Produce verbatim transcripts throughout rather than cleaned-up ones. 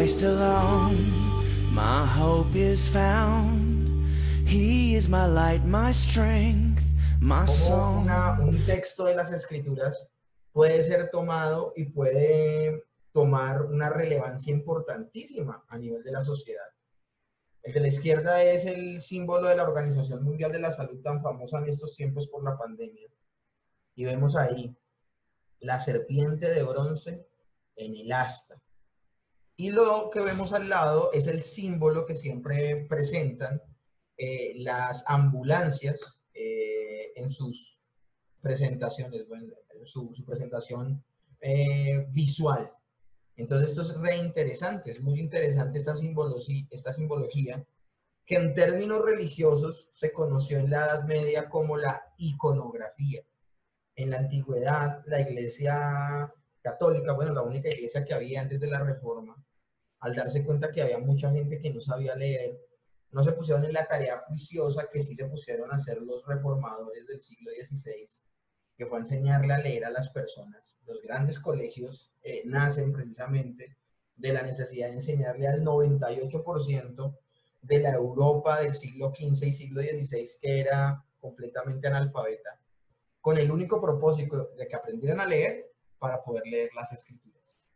Christ alone, my hope is found. He is my light, my strength, my Como song. una, un texto de las Escrituras puede ser tomado y puede tomar una relevancia importantísima a nivel de la sociedad. El de la izquierda es el símbolo de la Organización Mundial de la Salud tan famosa en estos tiempos por la pandemia. Y vemos ahí la serpiente de bronce en el asta. Y lo que vemos al lado es el símbolo que siempre presentan eh, las ambulancias eh, en sus presentaciones, bueno, su, su presentación eh, visual. Entonces esto es re interesante, es muy interesante esta simbología, esta simbología que en términos religiosos se conoció en la Edad Media como la iconografía. En la antigüedad, la Iglesia católica, bueno, la única iglesia que había antes de la Reforma, al darse cuenta que había mucha gente que no sabía leer, no se pusieron en la tarea juiciosa que sí se pusieron a hacer los reformadores del siglo dieciséis, que fue a enseñarle a leer a las personas. Los grandes colegios eh, nacen precisamente de la necesidad de enseñarle al noventa y ocho por ciento de la Europa del siglo quince y siglo dieciséis, que era completamente analfabeta, con el único propósito de que aprendieran a leer para poder leer las Escrituras.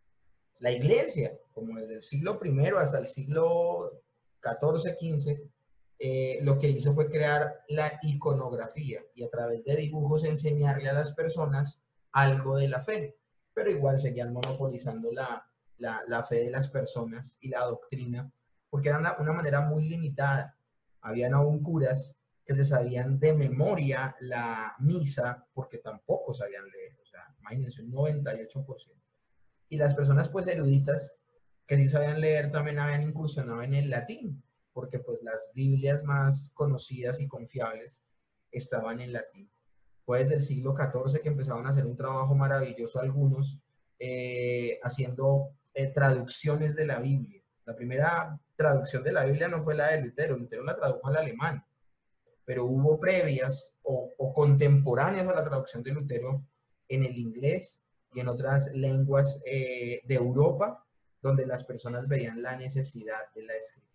La Iglesia, como desde el siglo primero hasta el siglo catorce, quince, eh, lo que hizo fue crear la iconografía y a través de dibujos enseñarle a las personas algo de la fe, pero igual seguían monopolizando la, la, la fe de las personas y la doctrina, porque era una, una manera muy limitada. Habían aún curas que se sabían de memoria la misa porque tampoco sabían leer, o sea, imagínense, un noventa y ocho por ciento. Y las personas pues eruditas que sí sabían leer también habían incursionado en el latín, porque pues las Biblias más conocidas y confiables estaban en latín. Fue desde el siglo catorce que empezaron a hacer un trabajo maravilloso algunos, eh, haciendo eh, traducciones de la Biblia. La primera traducción de la Biblia no fue la de Lutero, Lutero la tradujo al alemán, pero hubo previas o, o contemporáneas a la traducción de Lutero en el inglés y en otras lenguas eh, de Europa, donde las personas veían la necesidad de la escritura.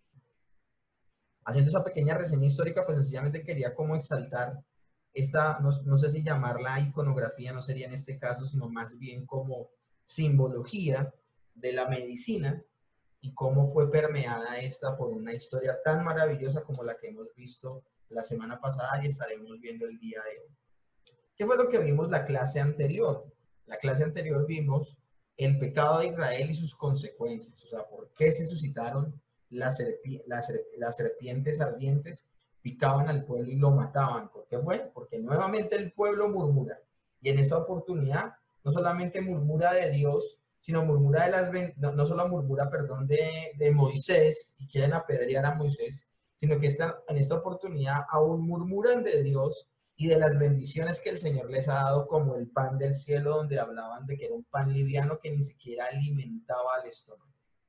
Haciendo esa pequeña reseña histórica, pues sencillamente quería como exaltar esta, no, no sé si llamarla iconografía, no sería en este caso, sino más bien como simbología de la medicina y cómo fue permeada esta por una historia tan maravillosa como la que hemos visto la semana pasada y estaremos viendo el día de hoy. ¿Qué fue lo que vimos la clase anterior? La clase anterior vimos el pecado de Israel y sus consecuencias, o sea, por qué se suscitaron las, serpi las, las serpientes ardientes, picaban al pueblo y lo mataban. ¿Por qué fue? Porque nuevamente el pueblo murmura, y en esta oportunidad no solamente murmura de Dios, sino murmura de las, no, no solo murmura, perdón, de, de Moisés, y quieren apedrear a Moisés, sino que esta, en esta oportunidad aún murmuran de Dios y de las bendiciones que el Señor les ha dado, como el pan del cielo, donde hablaban de que era un pan liviano que ni siquiera alimentaba al estómago.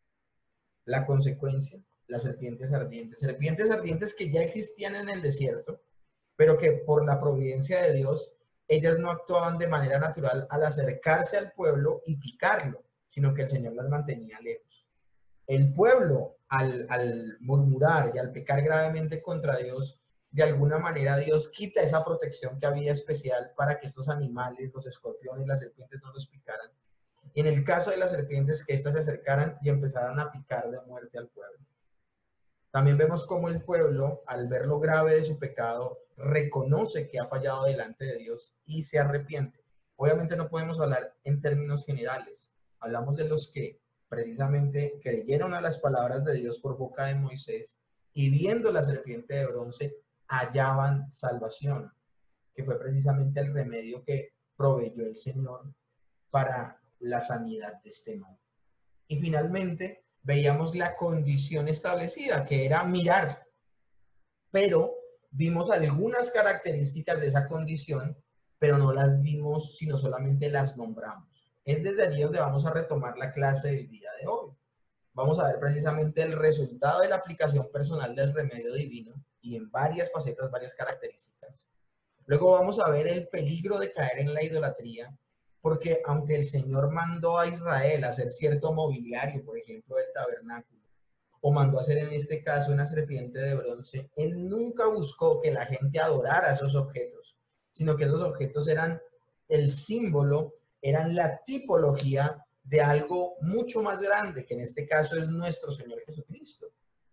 La consecuencia, las serpientes ardientes. Serpientes ardientes que ya existían en el desierto, pero que por la providencia de Dios, ellas no actuaban de manera natural al acercarse al pueblo y picarlo, sino que el Señor las mantenía lejos. El pueblo, al, al murmurar y al pecar gravemente contra Dios, de alguna manera Dios quita esa protección que había especial para que estos animales, los escorpiones, las serpientes no los picaran. Y en el caso de las serpientes, que éstas se acercaran y empezaran a picar de muerte al pueblo. También vemos cómo el pueblo, al ver lo grave de su pecado, reconoce que ha fallado delante de Dios y se arrepiente. Obviamente no podemos hablar en términos generales. Hablamos de los que precisamente creyeron a las palabras de Dios por boca de Moisés y viendo la serpiente de bronce hallaban salvación, que fue precisamente el remedio que proveyó el Señor para la sanidad de este mal. Y finalmente veíamos la condición establecida, que era mirar, pero vimos algunas características de esa condición, pero no las vimos, sino solamente las nombramos. Es desde allí donde vamos a retomar la clase del día de hoy. Vamos a ver precisamente el resultado de la aplicación personal del remedio divino y en varias facetas, varias características. Luego vamos a ver el peligro de caer en la idolatría, porque aunque el Señor mandó a Israel a hacer cierto mobiliario, por ejemplo, del tabernáculo, o mandó a hacer en este caso una serpiente de bronce, Él nunca buscó que la gente adorara esos objetos, sino que esos objetos eran el símbolo, eran la tipología de algo mucho más grande, que en este caso es nuestro Señor Jesucristo.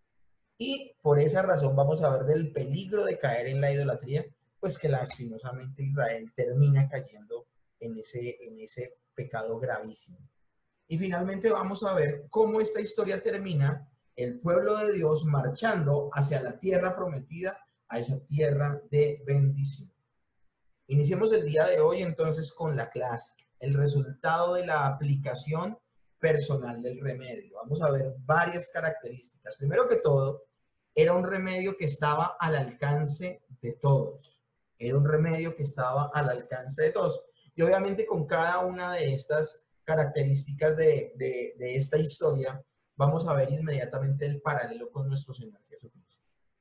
Y por esa razón vamos a ver del peligro de caer en la idolatría, pues que lastimosamente Israel termina cayendo en ese, en ese pecado gravísimo. Y finalmente vamos a ver cómo esta historia termina, el pueblo de Dios marchando hacia la tierra prometida, a esa tierra de bendición. Iniciemos el día de hoy entonces con la clase, el resultado de la aplicación personal del remedio. Vamos a ver varias características. Primero que todo, era un remedio que estaba al alcance de todos. Era un remedio que estaba al alcance de todos. Y obviamente con cada una de estas características de, de, de esta historia, vamos a ver inmediatamente el paralelo con nuestro Señor Jesucristo.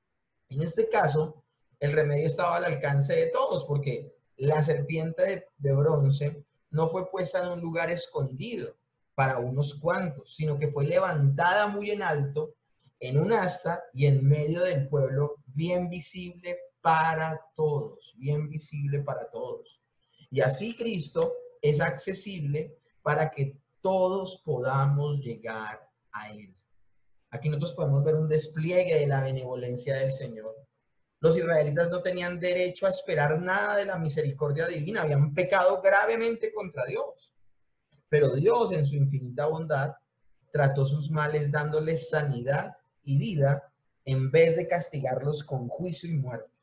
En este caso, el remedio estaba al alcance de todos, porque la serpiente de, de bronce no fue puesta en un lugar escondido para unos cuantos, sino que fue levantada muy en alto, en un asta y en medio del pueblo, bien visible para todos, bien visible para todos. Y así Cristo es accesible para que todos podamos llegar a Él. Aquí nosotros podemos ver un despliegue de la benevolencia del Señor. Los israelitas no tenían derecho a esperar nada de la misericordia divina, habían pecado gravemente contra Dios. Pero Dios, en su infinita bondad, trató sus males dándoles sanidad y vida en vez de castigarlos con juicio y muerte.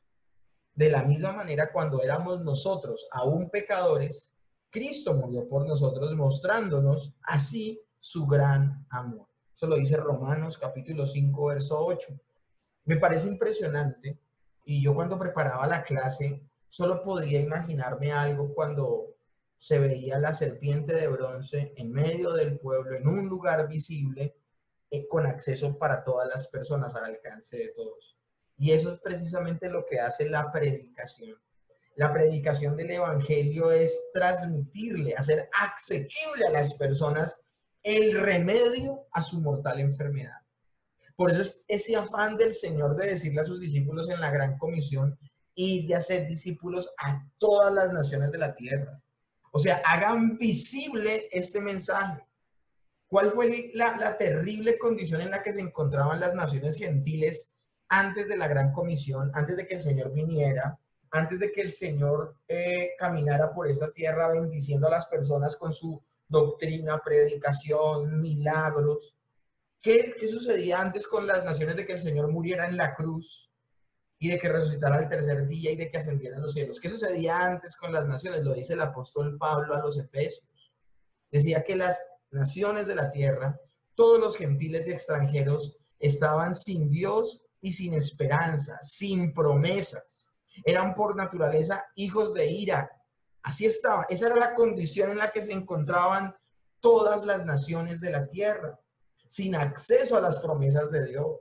De la misma manera, cuando éramos nosotros aún pecadores, Cristo murió por nosotros, mostrándonos así su gran amor. Eso lo dice Romanos capítulo cinco, verso ocho. Me parece impresionante, y yo cuando preparaba la clase solo podía imaginarme algo cuando se veía la serpiente de bronce en medio del pueblo, en un lugar visible, eh, con acceso para todas las personas, al alcance de todos. Y eso es precisamente lo que hace la predicación. La predicación del evangelio es transmitirle, hacer asequible a las personas el remedio a su mortal enfermedad. Por eso es ese afán del Señor de decirle a sus discípulos en la gran comisión y de hacer discípulos a todas las naciones de la tierra. O sea, hagan visible este mensaje. ¿Cuál fue la, la terrible condición en la que se encontraban las naciones gentiles antes de la gran comisión, antes de que el Señor viniera, antes de que el Señor eh, caminara por esta tierra bendiciendo a las personas con su doctrina, predicación, milagros? ¿Qué, qué sucedía antes con las naciones de que el Señor muriera en la cruz y de que resucitara al tercer día y de que ascendiera a los cielos? ¿Qué sucedía antes con las naciones? Lo dice el apóstol Pablo a los Efesios. Decía que las naciones de la tierra, todos los gentiles y extranjeros, estaban sin Dios y sin esperanza, sin promesas. Eran por naturaleza hijos de ira. Así estaba. Esa era la condición en la que se encontraban todas las naciones de la tierra, sin acceso a las promesas de Dios.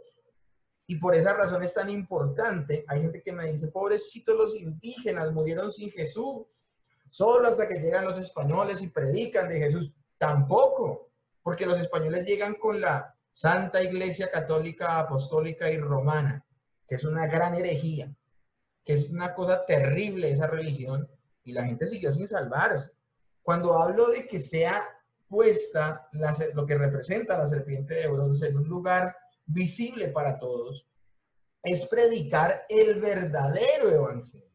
Y por esa razón es tan importante. Hay gente que me dice, pobrecitos los indígenas, murieron sin Jesús. Solo hasta que llegan los españoles y predican de Jesús. Tampoco, porque los españoles llegan con la Santa Iglesia Católica, Apostólica y Romana, que es una gran herejía, que es una cosa terrible esa religión, y la gente siguió sin salvarse. Cuando hablo de que sea puesta la, lo que representa la serpiente de bronce en un lugar visible para todos, es predicar el verdadero evangelio,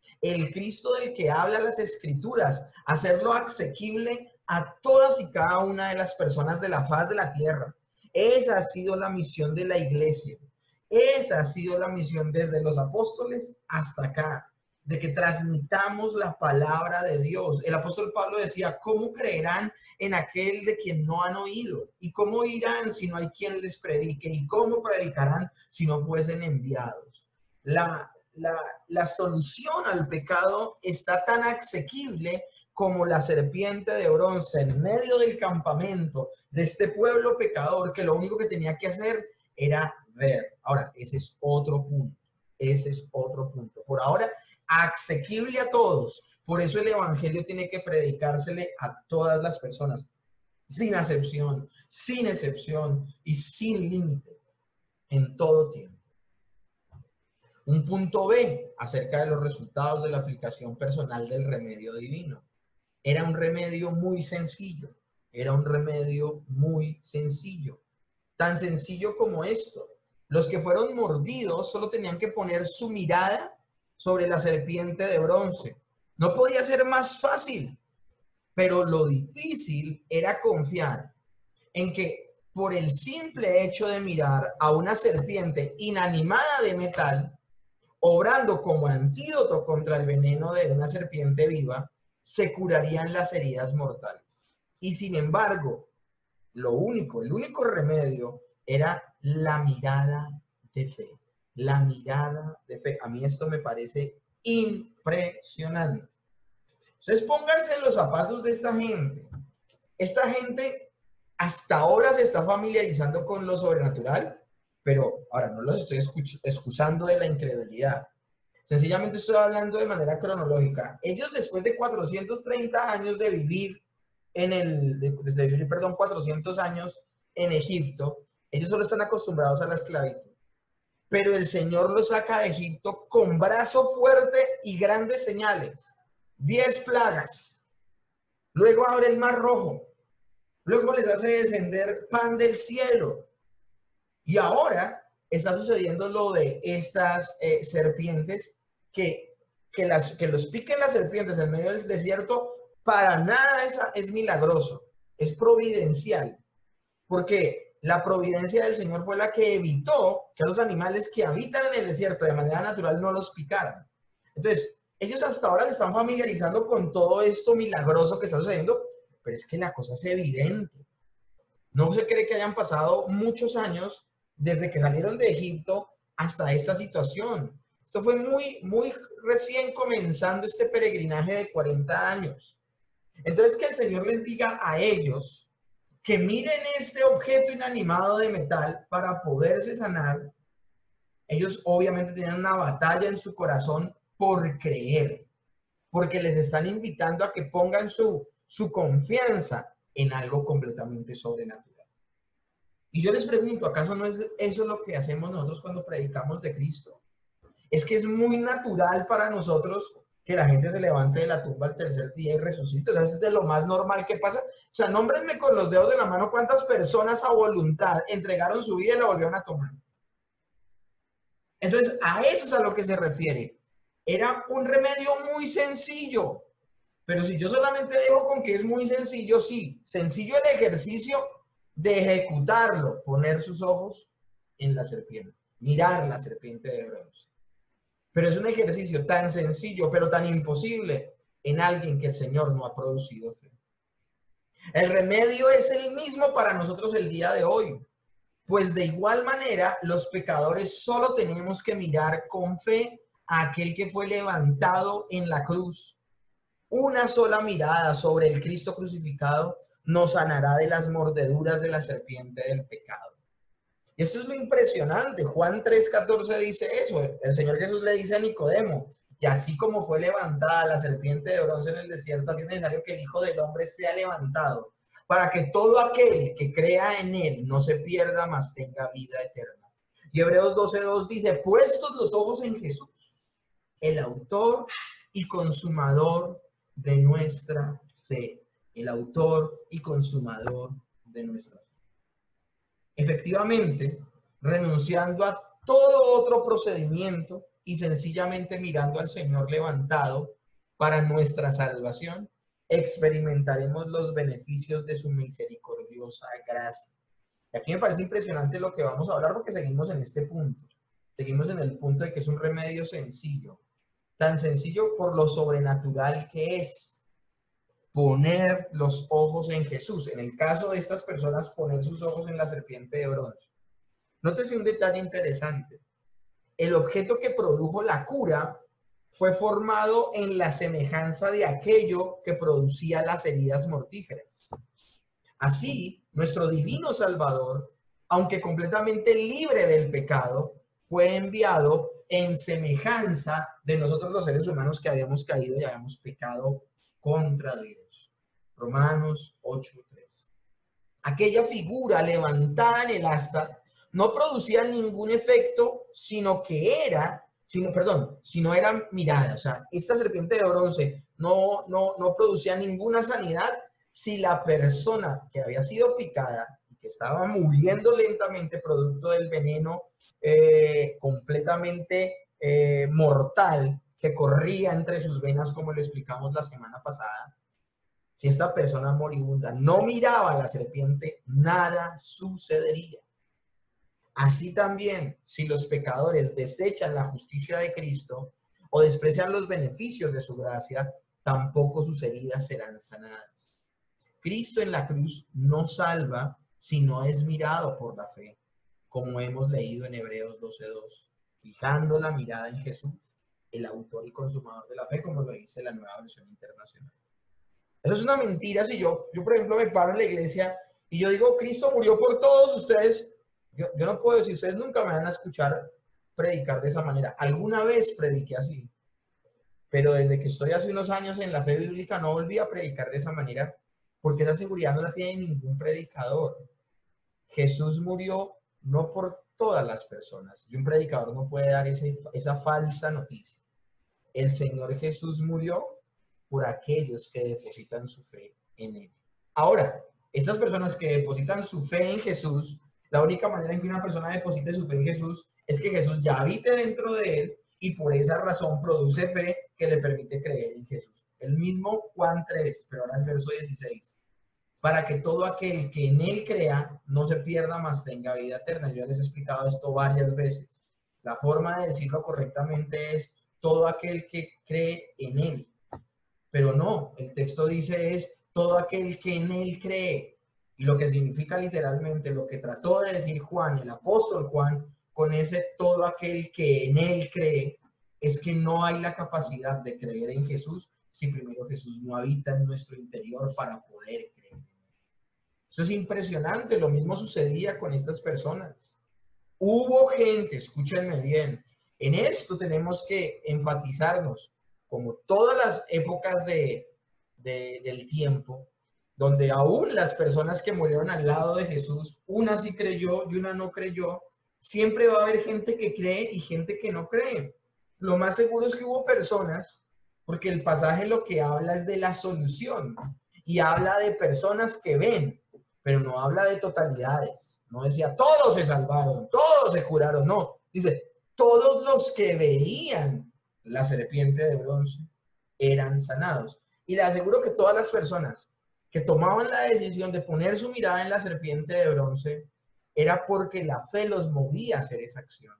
el Cristo del que habla las Escrituras, hacerlo asequible a todas y cada una de las personas de la faz de la tierra. Esa ha sido la misión de la iglesia. Esa ha sido la misión desde los apóstoles hasta acá, de que transmitamos la palabra de Dios. El apóstol Pablo decía, ¿cómo creerán en aquel de quien no han oído? ¿Y cómo irán si no hay quien les predique? ¿Y cómo predicarán si no fuesen enviados? La, la, la solución al pecado está tan asequible como la serpiente de bronce en medio del campamento de este pueblo pecador, que lo único que tenía que hacer era ver. Ahora, ese es otro punto. Ese es otro punto. Por ahora, asequible a todos, Por eso el evangelio tiene que predicársele a todas las personas, sin acepción, sin excepción y sin límite, en todo tiempo. Un punto B acerca de los resultados de la aplicación personal del remedio divino. Era un remedio muy sencillo, era un remedio muy sencillo. Tan sencillo como esto. Los que fueron mordidos solo tenían que poner su mirada sobre la serpiente de bronce. No podía ser más fácil, pero lo difícil era confiar en que por el simple hecho de mirar a una serpiente inanimada de metal, obrando como antídoto contra el veneno de una serpiente viva, se curarían las heridas mortales. Y sin embargo, lo único, el único remedio era la mirada de fe. La mirada de fe. A mí esto me parece impresionante. Entonces pónganse en los zapatos de esta gente. Esta gente hasta ahora se está familiarizando con lo sobrenatural, pero ahora no los estoy excusando de la incredulidad. Sencillamente estoy hablando de manera cronológica. Ellos después de cuatrocientos treinta años de vivir en el, de, desde vivir, perdón, cuatrocientos años en Egipto, ellos solo están acostumbrados a la esclavitud. Pero el Señor los saca de Egipto con brazo fuerte y grandes señales. Diez plagas. Luego abre el mar rojo. Luego les hace descender pan del cielo. Y ahora está sucediendo lo de estas eh, serpientes, que, que, las, que los piquen las serpientes en medio del desierto, para nada es, es milagroso, es providencial. Porque la providencia del Señor fue la que evitó que los animales que habitan en el desierto de manera natural no los picaran. Entonces, ellos hasta ahora se están familiarizando con todo esto milagroso que está sucediendo, pero es que la cosa es evidente. No se cree que hayan pasado muchos años desde que salieron de Egipto hasta esta situación. Esto fue muy, muy recién comenzando este peregrinaje de cuarenta años. Entonces, que el Señor les diga a ellos que miren este objeto inanimado de metal para poderse sanar. Ellos obviamente tienen una batalla en su corazón por creer, porque les están invitando a que pongan su, su confianza en algo completamente sobrenatural. Y yo les pregunto, ¿acaso no es eso lo que hacemos nosotros cuando predicamos de Cristo? Es que es muy natural para nosotros que la gente se levante de la tumba al tercer día y resucite. O sea, es de lo más normal que pasa. O sea, nómbrenme con los dedos de la mano cuántas personas a voluntad entregaron su vida y la volvieron a tomar. Entonces, a eso es a lo que se refiere. Era un remedio muy sencillo. Pero si yo solamente dejo con que es muy sencillo, sí, sencillo el ejercicio de ejecutarlo, poner sus ojos en la serpiente, mirar la serpiente de bronce. Pero es un ejercicio tan sencillo, pero tan imposible en alguien que el Señor no ha producido fe. El remedio es el mismo para nosotros el día de hoy, pues de igual manera los pecadores solo tenemos que mirar con fe a aquel que fue levantado en la cruz. Una sola mirada sobre el Cristo crucificado nos sanará de las mordeduras de la serpiente del pecado. Y esto es lo impresionante. Juan tres catorce dice eso. El Señor Jesús le dice a Nicodemo, y así como fue levantada la serpiente de bronce en el desierto, así es necesario que el Hijo del Hombre sea levantado, para que todo aquel que crea en él no se pierda, mas tenga vida eterna. Y Hebreos doce dos dice, puestos los ojos en Jesús, el autor y consumador de nuestra fe. El autor y consumador de nuestra fe. Efectivamente, renunciando a todo otro procedimiento y sencillamente mirando al Señor levantado para nuestra salvación, experimentaremos los beneficios de su misericordiosa gracia. Y aquí me parece impresionante lo que vamos a hablar porque seguimos en este punto. Seguimos en el punto de que es un remedio sencillo. Tan sencillo por lo sobrenatural que es. Poner los ojos en Jesús. En el caso de estas personas, poner sus ojos en la serpiente de bronce. Nótese un detalle interesante. El objeto que produjo la cura fue formado en la semejanza de aquello que producía las heridas mortíferas. Así, nuestro divino Salvador, aunque completamente libre del pecado, fue enviado en semejanza de nosotros los seres humanos que habíamos caído y habíamos pecado contra Dios. Romanos ocho tres. Aquella figura levantada en el asta no producía ningún efecto, sino que era, sino, perdón, sino era mirada. O sea, esta serpiente de bronce no, no, no producía ninguna sanidad si la persona que había sido picada y que estaba muriendo lentamente producto del veneno eh, completamente eh, mortal que corría entre sus venas, como le explicamos la semana pasada, si esta persona moribunda no miraba a la serpiente, nada sucedería. Así también, si los pecadores desechan la justicia de Cristo o desprecian los beneficios de su gracia, tampoco sus heridas serán sanadas. Cristo en la cruz no salva si no es mirado por la fe, como hemos leído en Hebreos doce dos, fijando la mirada en Jesús, el autor y consumador de la fe, como lo dice la Nueva Versión Internacional. Eso es una mentira. Si yo, yo por ejemplo, me paro en la iglesia y yo digo, Cristo murió por todos ustedes, yo, yo no puedo decir, ustedes nunca me van a escuchar predicar de esa manera. Alguna vez prediqué así, pero desde que estoy hace unos años en la fe bíblica no volví a predicar de esa manera, porque esa seguridad no la tiene ningún predicador. Jesús murió no por todas las personas, y un predicador no puede dar ese, esa falsa noticia. El Señor Jesús murió por aquellos que depositan su fe en Él. Ahora, estas personas que depositan su fe en Jesús, la única manera en que una persona deposite su fe en Jesús es que Jesús ya habite dentro de él y por esa razón produce fe que le permite creer en Jesús. El mismo Juan tres, pero ahora el verso dieciséis. Para que todo aquel que en él crea no se pierda, mas tenga vida eterna. Yo ya les he explicado esto varias veces. La forma de decirlo correctamente es todo aquel que cree en él. Pero no, el texto dice es todo aquel que en él cree. Y lo que significa literalmente, lo que trató de decir Juan, el apóstol Juan, con ese todo aquel que en él cree, es que no hay la capacidad de creer en Jesús si primero Jesús no habita en nuestro interior para poder creer. Eso es impresionante. Lo mismo sucedía con estas personas. Hubo gente, escúchenme bien, en esto tenemos que enfatizarnos, como todas las épocas de, de, del tiempo, donde aún las personas que murieron al lado de Jesús, una sí creyó y una no creyó, siempre va a haber gente que cree y gente que no cree. Lo más seguro es que hubo personas, porque el pasaje lo que habla es de la solución, y habla de personas que ven, pero no habla de totalidades. No decía, todos se salvaron, todos se curaron, no. Dice, todos los que veían la serpiente de bronce eran sanados. Y le aseguro que todas las personas que tomaban la decisión de poner su mirada en la serpiente de bronce era porque la fe los movía a hacer esa acción.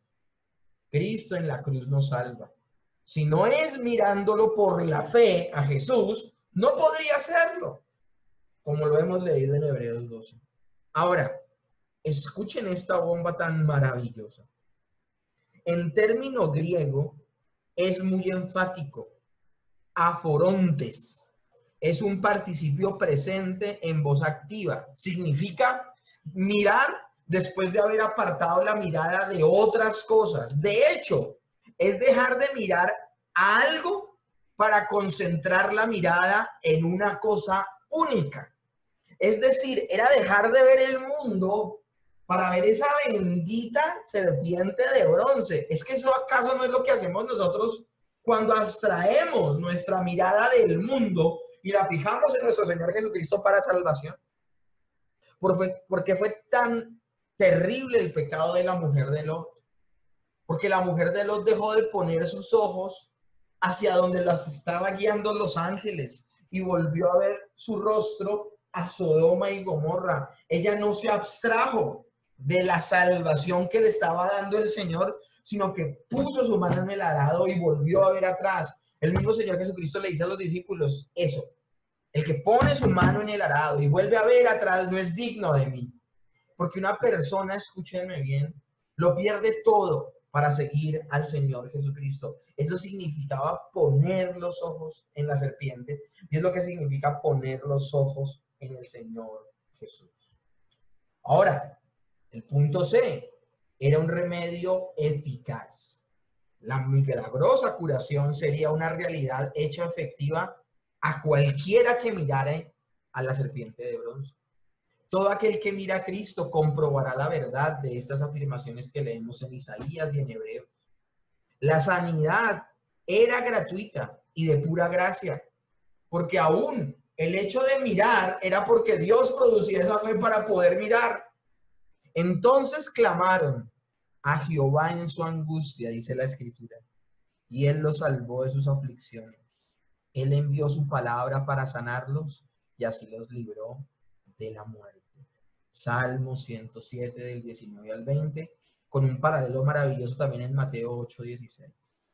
Cristo en la cruz nos salva. Si no es mirándolo por la fe a Jesús, no podría hacerlo, como lo hemos leído en Hebreos doce. Ahora, escuchen esta bomba tan maravillosa. En término griego, es muy enfático. Aforontes es un participio presente en voz activa. Significa mirar después de haber apartado la mirada de otras cosas. De hecho, es dejar de mirar a algo para concentrar la mirada en una cosa única. Es decir, era dejar de ver el mundo para ver esa bendita serpiente de bronce. ¿Es que eso acaso no es lo que hacemos nosotros cuando abstraemos nuestra mirada del mundo y la fijamos en nuestro Señor Jesucristo para salvación? ¿Por qué fue tan terrible el pecado de la mujer de Lot? Porque la mujer de Lot dejó de poner sus ojos hacia donde las estaba guiando los ángeles y volvió a ver su rostro a Sodoma y Gomorra. Ella no se abstrajo de la salvación que le estaba dando el Señor, sino que puso su mano en el arado y volvió a ver atrás. El mismo Señor Jesucristo le dice a los discípulos eso: el que pone su mano en el arado y vuelve a ver atrás no es digno de mí. Porque una persona, escúchenme bien, lo pierde todo para seguir al Señor Jesucristo. Eso significaba poner los ojos en la serpiente, y es lo que significa poner los ojos en el Señor Jesús. Ahora, el punto C, era un remedio eficaz. La milagrosa curación sería una realidad hecha efectiva a cualquiera que mirare a la serpiente de bronce. Todo aquel que mira a Cristo comprobará la verdad de estas afirmaciones que leemos en Isaías y en Hebreos. La sanidad era gratuita y de pura gracia, porque aún el hecho de mirar era porque Dios producía esa fe para poder mirar. Entonces clamaron a Jehová en su angustia, dice la Escritura, y Él los salvó de sus aflicciones. Él envió su palabra para sanarlos y así los libró de la muerte. Salmo ciento siete del diecinueve al veinte, con un paralelo maravilloso también en Mateo ocho dieciséis.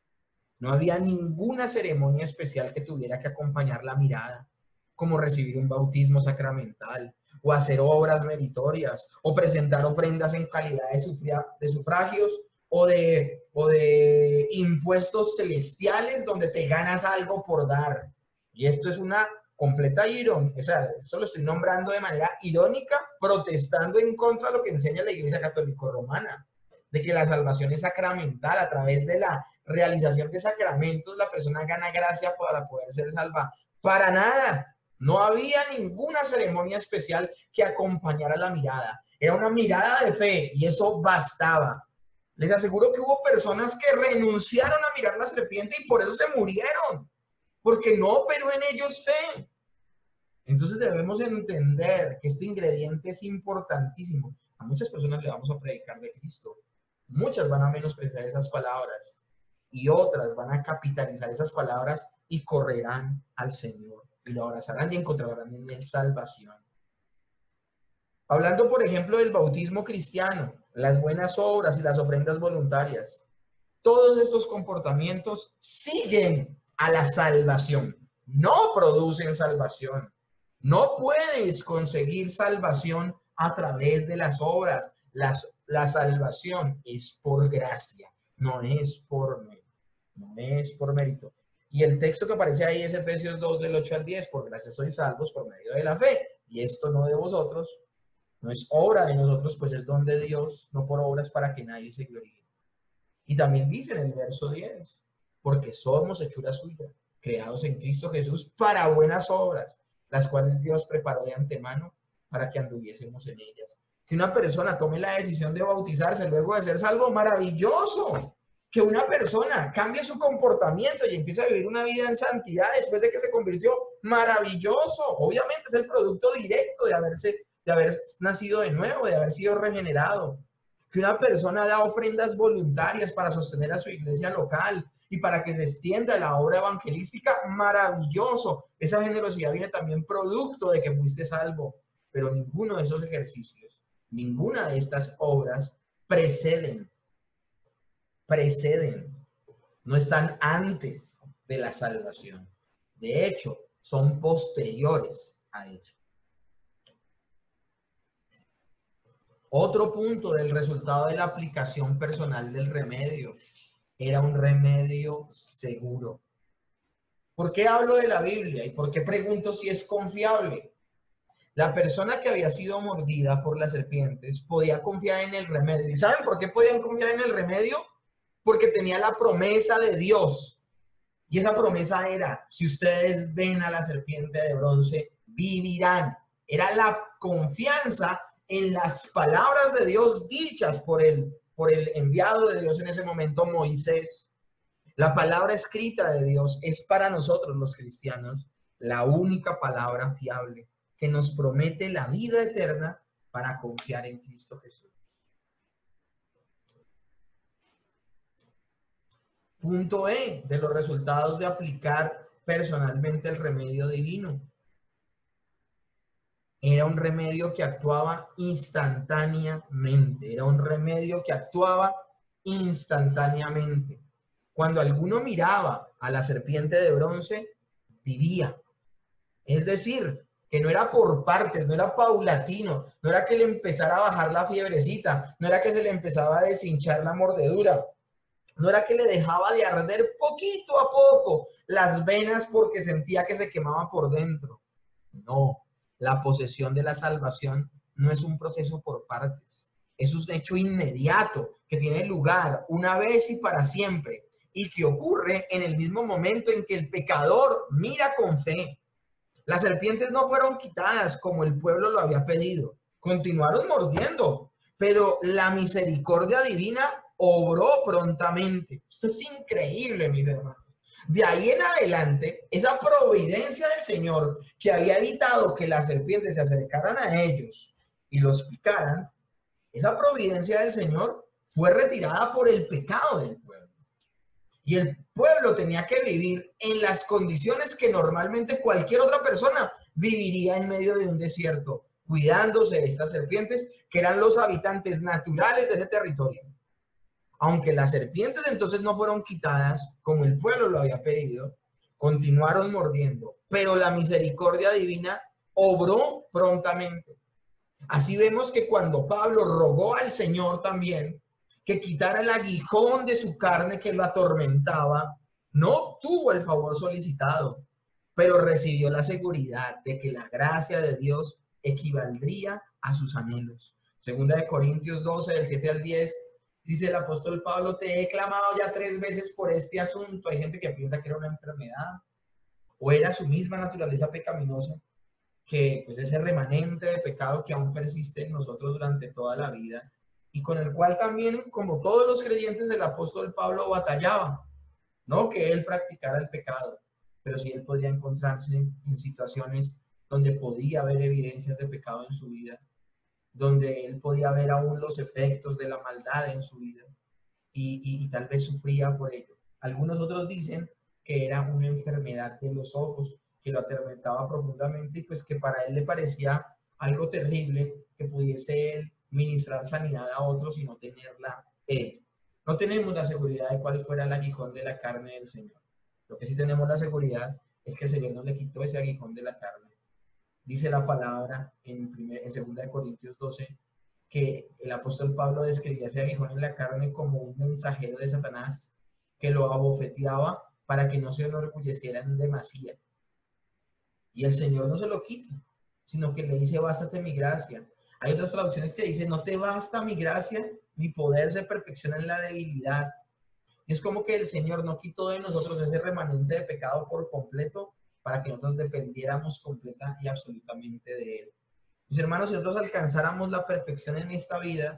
No había ninguna ceremonia especial que tuviera que acompañar la mirada, como recibir un bautismo sacramental, o hacer obras meritorias, o presentar ofrendas en calidad de, sufra de sufragios, o de, o de impuestos celestiales donde te ganas algo por dar. Y esto es una completa ironía, o sea, eso lo estoy nombrando de manera irónica, protestando en contra de lo que enseña la Iglesia Católica Romana, de que la salvación es sacramental. A través de la realización de sacramentos la persona gana gracia para poder ser salva. Para nada, no había ninguna ceremonia especial que acompañara la mirada. Era una mirada de fe y eso bastaba. Les aseguro que hubo personas que renunciaron a mirar la serpiente y por eso se murieron, porque no operó en ellos fe. Entonces debemos entender que este ingrediente es importantísimo. A muchas personas le vamos a predicar de Cristo. Muchas van a menospreciar esas palabras y otras van a capitalizar esas palabras y correrán al Señor y lo abrazarán y encontrarán en él salvación. Hablando, por ejemplo, del bautismo cristiano, las buenas obras y las ofrendas voluntarias, todos estos comportamientos siguen a la salvación, no producen salvación. No puedes conseguir salvación a través de las obras. Las, la salvación es por gracia, no es por mérito. No es por mérito. Y el texto que aparece ahí es Efesios dos, del ocho al diez. Por gracia sois salvos por medio de la fe. Y esto no de vosotros, no es obra de nosotros, pues es don de Dios, no por obras para que nadie se gloríe. Y también dice en el verso diez, porque somos hechura suya, creados en Cristo Jesús para buenas obras, las cuales Dios preparó de antemano para que anduviésemos en ellas. Que una persona tome la decisión de bautizarse luego de ser salvo, maravilloso. Que una persona cambie su comportamiento y empiece a vivir una vida en santidad después de que se convirtió, maravilloso. Obviamente es el producto directo de haberse, de haber nacido de nuevo, de haber sido regenerado. Que una persona da ofrendas voluntarias para sostener a su iglesia local y para que se extienda la obra evangelística, maravilloso. Esa generosidad viene también producto de que fuiste salvo. Pero ninguno de esos ejercicios, ninguna de estas obras preceden, preceden, no están antes de la salvación. De hecho, son posteriores a ella. Otro punto del resultado de la aplicación personal del remedio. Era un remedio seguro. ¿Por qué hablo de la Biblia? ¿Y por qué pregunto si es confiable? La persona que había sido mordida por las serpientes podía confiar en el remedio. ¿Y saben por qué podían confiar en el remedio? Porque tenía la promesa de Dios. Y esa promesa era, si ustedes ven a la serpiente de bronce, vivirán. Era la confianza en las palabras de Dios dichas por el, por el enviado de Dios en ese momento, Moisés. La palabra escrita de Dios es para nosotros los cristianos la única palabra fiable que nos promete la vida eterna para confiar en Cristo Jesús. Punto E de los resultados de aplicar personalmente el remedio divino. Era un remedio que actuaba instantáneamente. Era un remedio que actuaba instantáneamente. Cuando alguno miraba a la serpiente de bronce, vivía. Es decir, que no era por partes, no era paulatino, no era que le empezara a bajar la fiebrecita, no era que se le empezaba a deshinchar la mordedura, no era que le dejaba de arder poquito a poco las venas porque sentía que se quemaba por dentro. No, la posesión de la salvación no es un proceso por partes, es un hecho inmediato que tiene lugar una vez y para siempre. y que ocurre en el mismo momento en que el pecador mira con fe. Las serpientes no fueron quitadas como el pueblo lo había pedido, continuaron mordiendo, pero la misericordia divina obró prontamente. Esto es increíble, mis hermanos. De ahí en adelante, esa providencia del Señor que había evitado que las serpientes se acercaran a ellos y los picaran, esa providencia del Señor fue retirada por el pecado del pueblo. Y el pueblo tenía que vivir en las condiciones que normalmente cualquier otra persona viviría en medio de un desierto, cuidándose de estas serpientes que eran los habitantes naturales de ese territorio. Aunque las serpientes entonces no fueron quitadas como el pueblo lo había pedido, continuaron mordiendo, pero la misericordia divina obró prontamente. Así vemos que cuando Pablo rogó al Señor también que quitara el aguijón de su carne que lo atormentaba, no obtuvo el favor solicitado, pero recibió la seguridad de que la gracia de Dios equivaldría a sus anhelos. Segunda de Corintios doce, del siete al diez, dice el apóstol Pablo: te he clamado ya tres veces por este asunto. Hay gente que piensa que era una enfermedad o era su misma naturaleza pecaminosa, que pues ese remanente de pecado que aún persiste en nosotros durante toda la vida y con el cual también, como todos los creyentes, del apóstol Pablo batallaba. No que él practicara el pecado, pero sí él podía encontrarse en situaciones donde podía haber evidencias de pecado en su vida, donde él podía ver aún los efectos de la maldad en su vida y, y, y tal vez sufría por ello. Algunos otros dicen que era una enfermedad de los ojos que lo atormentaba profundamente y pues que para él le parecía algo terrible que pudiese él ministrar sanidad a otros y no tenerla él. No tenemos la seguridad de cuál fuera el aguijón de la carne del Señor. Lo que sí tenemos la seguridad es que el Señor no le quitó ese aguijón de la carne. Dice la palabra en, primer, en segunda de Corintios doce que el apóstol Pablo describía ese aguijón en la carne como un mensajero de Satanás que lo abofeteaba para que no se enorgulleciera en demasía. Y el Señor no se lo quita, sino que le dice: bástate mi gracia. Hay otras traducciones que dicen: no te basta mi gracia, mi poder se perfecciona en la debilidad. Y es como que el Señor no quitó de nosotros ese remanente de pecado por completo para que nosotros dependiéramos completa y absolutamente de Él. Mis hermanos, si nosotros alcanzáramos la perfección en esta vida,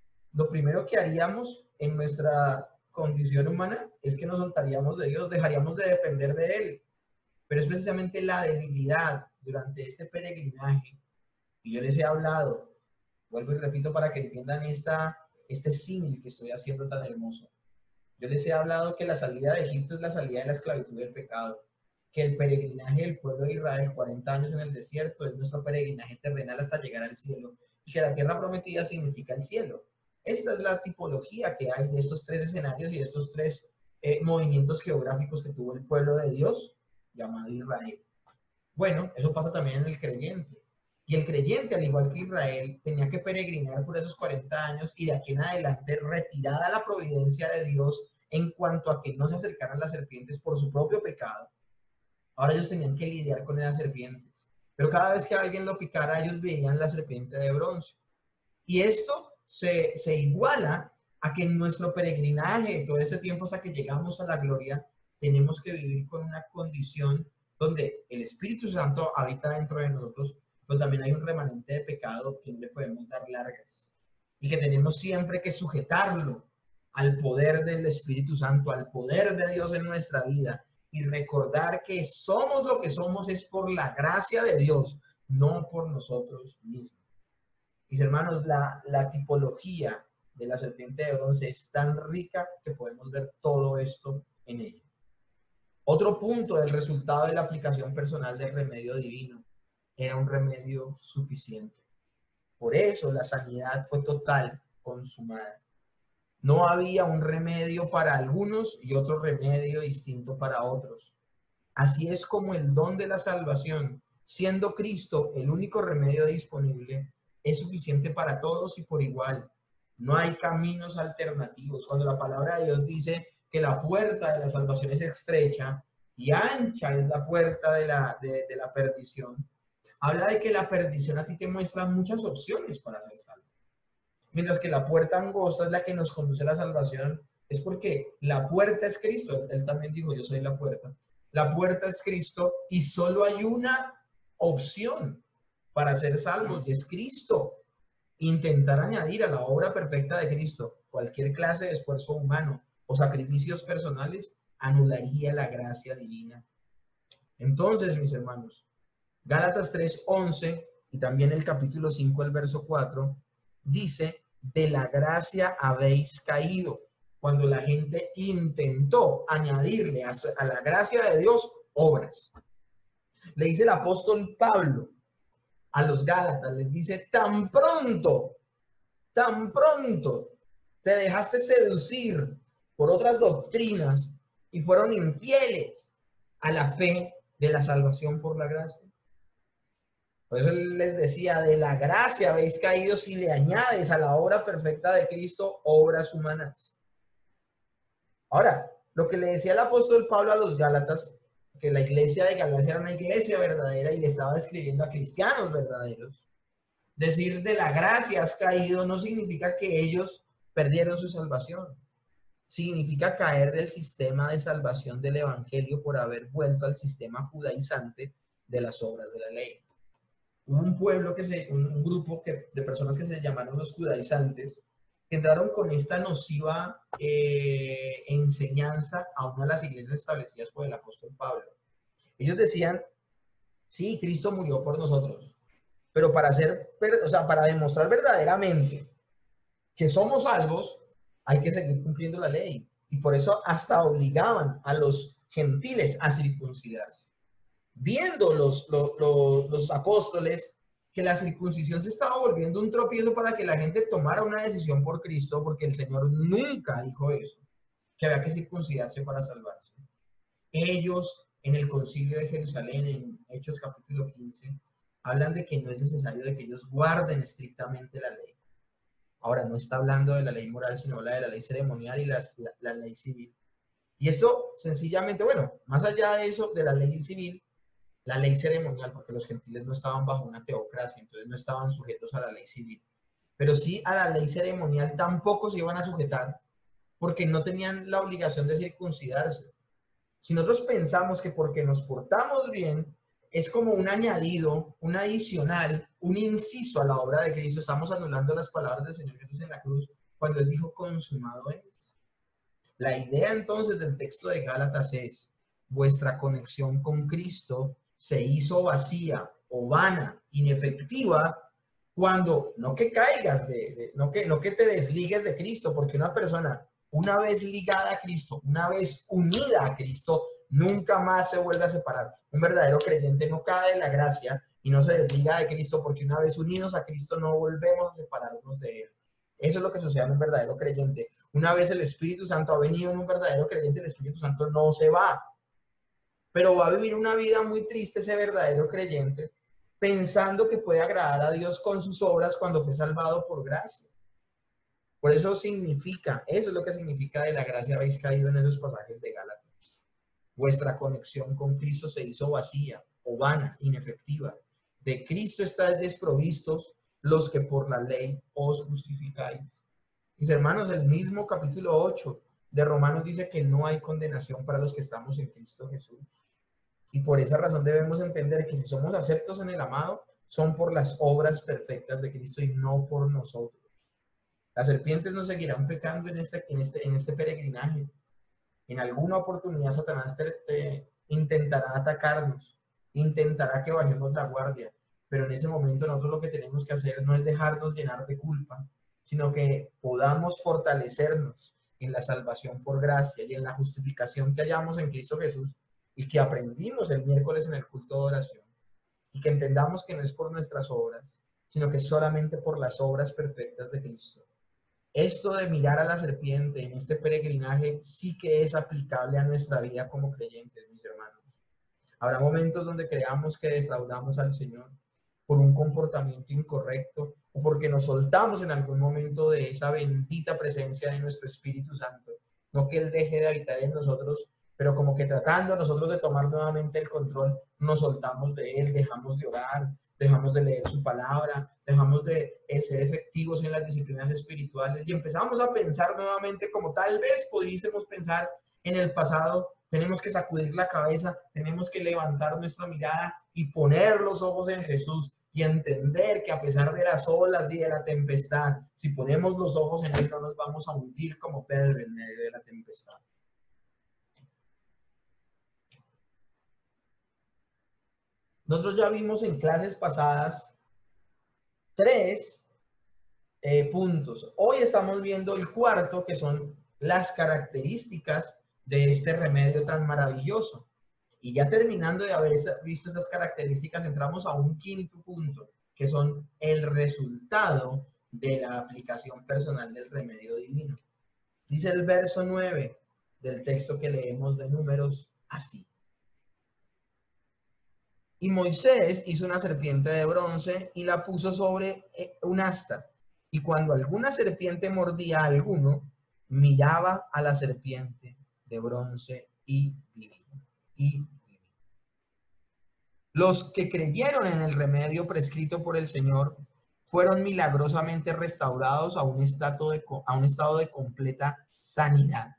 lo primero que haríamos en nuestra condición humana es que nos soltaríamos de Dios, dejaríamos de depender de Él. Pero es precisamente la debilidad durante este peregrinaje, y yo les he hablado, vuelvo y repito para que entiendan esta, este símil que estoy haciendo tan hermoso. Yo les he hablado que la salida de Egipto es la salida de la esclavitud del pecado, que el peregrinaje del pueblo de Israel, cuarenta años en el desierto, es nuestro peregrinaje terrenal hasta llegar al cielo, y que la tierra prometida significa el cielo. Esta es la tipología que hay de estos tres escenarios y de estos tres eh, movimientos geográficos que tuvo el pueblo de Dios, llamado Israel. Bueno, eso pasa también en el creyente. Y el creyente, al igual que Israel, tenía que peregrinar por esos cuarenta años y de aquí en adelante, retirada la providencia de Dios en cuanto a que no se acercaran las serpientes por su propio pecado. Ahora ellos tenían que lidiar con esas serpientes. Pero cada vez que alguien lo picara, ellos veían la serpiente de bronce. Y esto se, se iguala a que en nuestro peregrinaje, todo ese tiempo hasta que llegamos a la gloria, tenemos que vivir con una condición donde el Espíritu Santo habita dentro de nosotros, pero también hay un remanente de pecado que no le podemos dar largas y que tenemos siempre que sujetarlo al poder del Espíritu Santo, al poder de Dios en nuestra vida y recordar que somos lo que somos es por la gracia de Dios, no por nosotros mismos. Mis hermanos, la, la tipología de la serpiente de bronce es tan rica que podemos ver todo esto en ella. Otro punto del resultado de la aplicación personal del remedio divino era un remedio suficiente. Por eso la sanidad fue total, consumada. No había un remedio para algunos y otro remedio distinto para otros. Así es como el don de la salvación, siendo Cristo el único remedio disponible, es suficiente para todos y por igual. No hay caminos alternativos. Cuando la palabra de Dios dice que la puerta de la salvación es estrecha y ancha es la puerta de la, de, de la perdición, habla de que la perdición a ti te muestra muchas opciones para ser salvo. Mientras que la puerta angosta es la que nos conduce a la salvación, es porque la puerta es Cristo. Él también dijo, yo soy la puerta. La puerta es Cristo y solo hay una opción para ser salvos y es Cristo. Intentar añadir a la obra perfecta de Cristo cualquier clase de esfuerzo humano o sacrificios personales anularía la gracia divina. Entonces, mis hermanos, Gálatas tres once y también el capítulo cinco, el verso cuatro, dice, de la gracia habéis caído. Cuando la gente intentó añadirle a, a la gracia de Dios obras. Le dice el apóstol Pablo a los Gálatas, les dice, tan pronto, tan pronto te dejaste seducir por otras doctrinas y fueron infieles a la fe de la salvación por la gracia. Por eso él les decía, de la gracia habéis caído si le añades a la obra perfecta de Cristo obras humanas. Ahora, lo que le decía el apóstol Pablo a los Gálatas, que la iglesia de Galacia era una iglesia verdadera y le estaba escribiendo a cristianos verdaderos, decir de la gracia has caído no significa que ellos perdieron su salvación. Significa caer del sistema de salvación del evangelio por haber vuelto al sistema judaizante de las obras de la ley. Hubo un pueblo, que se, un, un grupo que, de personas que se llamaron los judaizantes, que entraron con esta nociva eh, enseñanza a una de las iglesias establecidas por el apóstol Pablo. Ellos decían, sí, Cristo murió por nosotros, pero para hacer, o sea, para demostrar verdaderamente que somos salvos, hay que seguir cumpliendo la ley. Y por eso hasta obligaban a los gentiles a circuncidarse. Viendo los, los, los, los apóstoles que la circuncisión se estaba volviendo un tropiezo para que la gente tomara una decisión por Cristo, porque el Señor nunca dijo eso, que había que circuncidarse para salvarse. Ellos, en el concilio de Jerusalén, en Hechos capítulo quince, hablan de que no es necesario de que ellos guarden estrictamente la ley. Ahora, no está hablando de la ley moral, sino la de la ley ceremonial y la, la, la ley civil. Y esto, sencillamente, bueno, más allá de eso, de la ley civil, la ley ceremonial, porque los gentiles no estaban bajo una teocracia, entonces no estaban sujetos a la ley civil. Pero sí a la ley ceremonial tampoco se iban a sujetar, porque no tenían la obligación de circuncidarse. Si nosotros pensamos que porque nos portamos bien, es como un añadido, un adicional, un inciso a la obra de Cristo, estamos anulando las palabras del Señor Jesús en la cruz, cuando Él dijo, consumado es. La idea entonces del texto de Gálatas es, vuestra conexión con Cristo se hizo vacía o vana, inefectiva, cuando, no que caigas, de, de, no, que, no que te desligues de Cristo, porque una persona, una vez ligada a Cristo, una vez unida a Cristo, nunca más se vuelve a separar. Un verdadero creyente no cae de la gracia y no se desliga de Cristo, porque una vez unidos a Cristo no volvemos a separarnos de Él. Eso es lo que sucede en un verdadero creyente. Una vez el Espíritu Santo ha venido en un verdadero creyente, el Espíritu Santo no se va. Pero va a vivir una vida muy triste ese verdadero creyente, pensando que puede agradar a Dios con sus obras cuando fue salvado por gracia. Por eso significa, eso es lo que significa de la gracia habéis caído en esos pasajes de Gálatas. Vuestra conexión con Cristo se hizo vacía o vana, inefectiva. De Cristo estáis desprovistos los que por la ley os justificáis. Mis hermanos, el mismo capítulo ocho de Romanos dice que no hay condenación para los que estamos en Cristo Jesús. Y por esa razón debemos entender que si somos aceptos en el amado, son por las obras perfectas de Cristo y no por nosotros. Las serpientes no seguirán pecando en este, en este, en este peregrinaje. En alguna oportunidad Satanás te, te intentará atacarnos, intentará que bajemos la guardia, pero en ese momento nosotros lo que tenemos que hacer no es dejarnos llenar de culpa, sino que podamos fortalecernos en la salvación por gracia y en la justificación que hallamos en Cristo Jesús y que aprendimos el miércoles en el culto de oración, y que entendamos que no es por nuestras obras, sino que solamente por las obras perfectas de Cristo. Esto de mirar a la serpiente en este peregrinaje sí que es aplicable a nuestra vida como creyentes, mis hermanos. Habrá momentos donde creamos que defraudamos al Señor por un comportamiento incorrecto o porque nos soltamos en algún momento de esa bendita presencia de nuestro Espíritu Santo. No que Él deje de habitar en nosotros, pero como que tratando nosotros de tomar nuevamente el control, nos soltamos de Él, dejamos de orar, dejamos de leer su palabra, dejamos de, eh, es ser efectivos en las disciplinas espirituales, y empezamos a pensar nuevamente como tal vez pudiésemos pensar en el pasado. Tenemos que sacudir la cabeza, tenemos que levantar nuestra mirada y poner los ojos en Jesús y entender que a pesar de las olas y de la tempestad, si ponemos los ojos en Él no nos vamos a hundir como Pedro en medio de la tempestad. Nosotros ya vimos en clases pasadas tres eh, puntos. Hoy estamos viendo el cuarto, que son las características de este remedio tan maravilloso. Y ya terminando de haber visto esas características, entramos a un quinto punto, que son el resultado de la aplicación personal del remedio divino. Dice el verso nueve del texto que leemos de Números así. Y Moisés hizo una serpiente de bronce y la puso sobre un asta. Y cuando alguna serpiente mordía a alguno, miraba a la serpiente de bronce y vivía. Y vivía. Los que creyeron en el remedio prescrito por el Señor fueron milagrosamente restaurados a un estado de, a un estado de completa sanidad.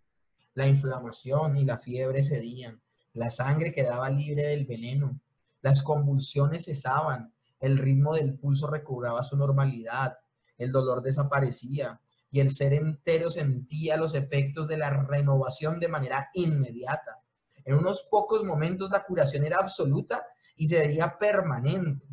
La inflamación y la fiebre cedían, la sangre quedaba libre del veneno, las convulsiones cesaban, el ritmo del pulso recobraba su normalidad, el dolor desaparecía y el ser entero sentía los efectos de la renovación de manera inmediata. En unos pocos momentos la curación era absoluta y se veía permanente.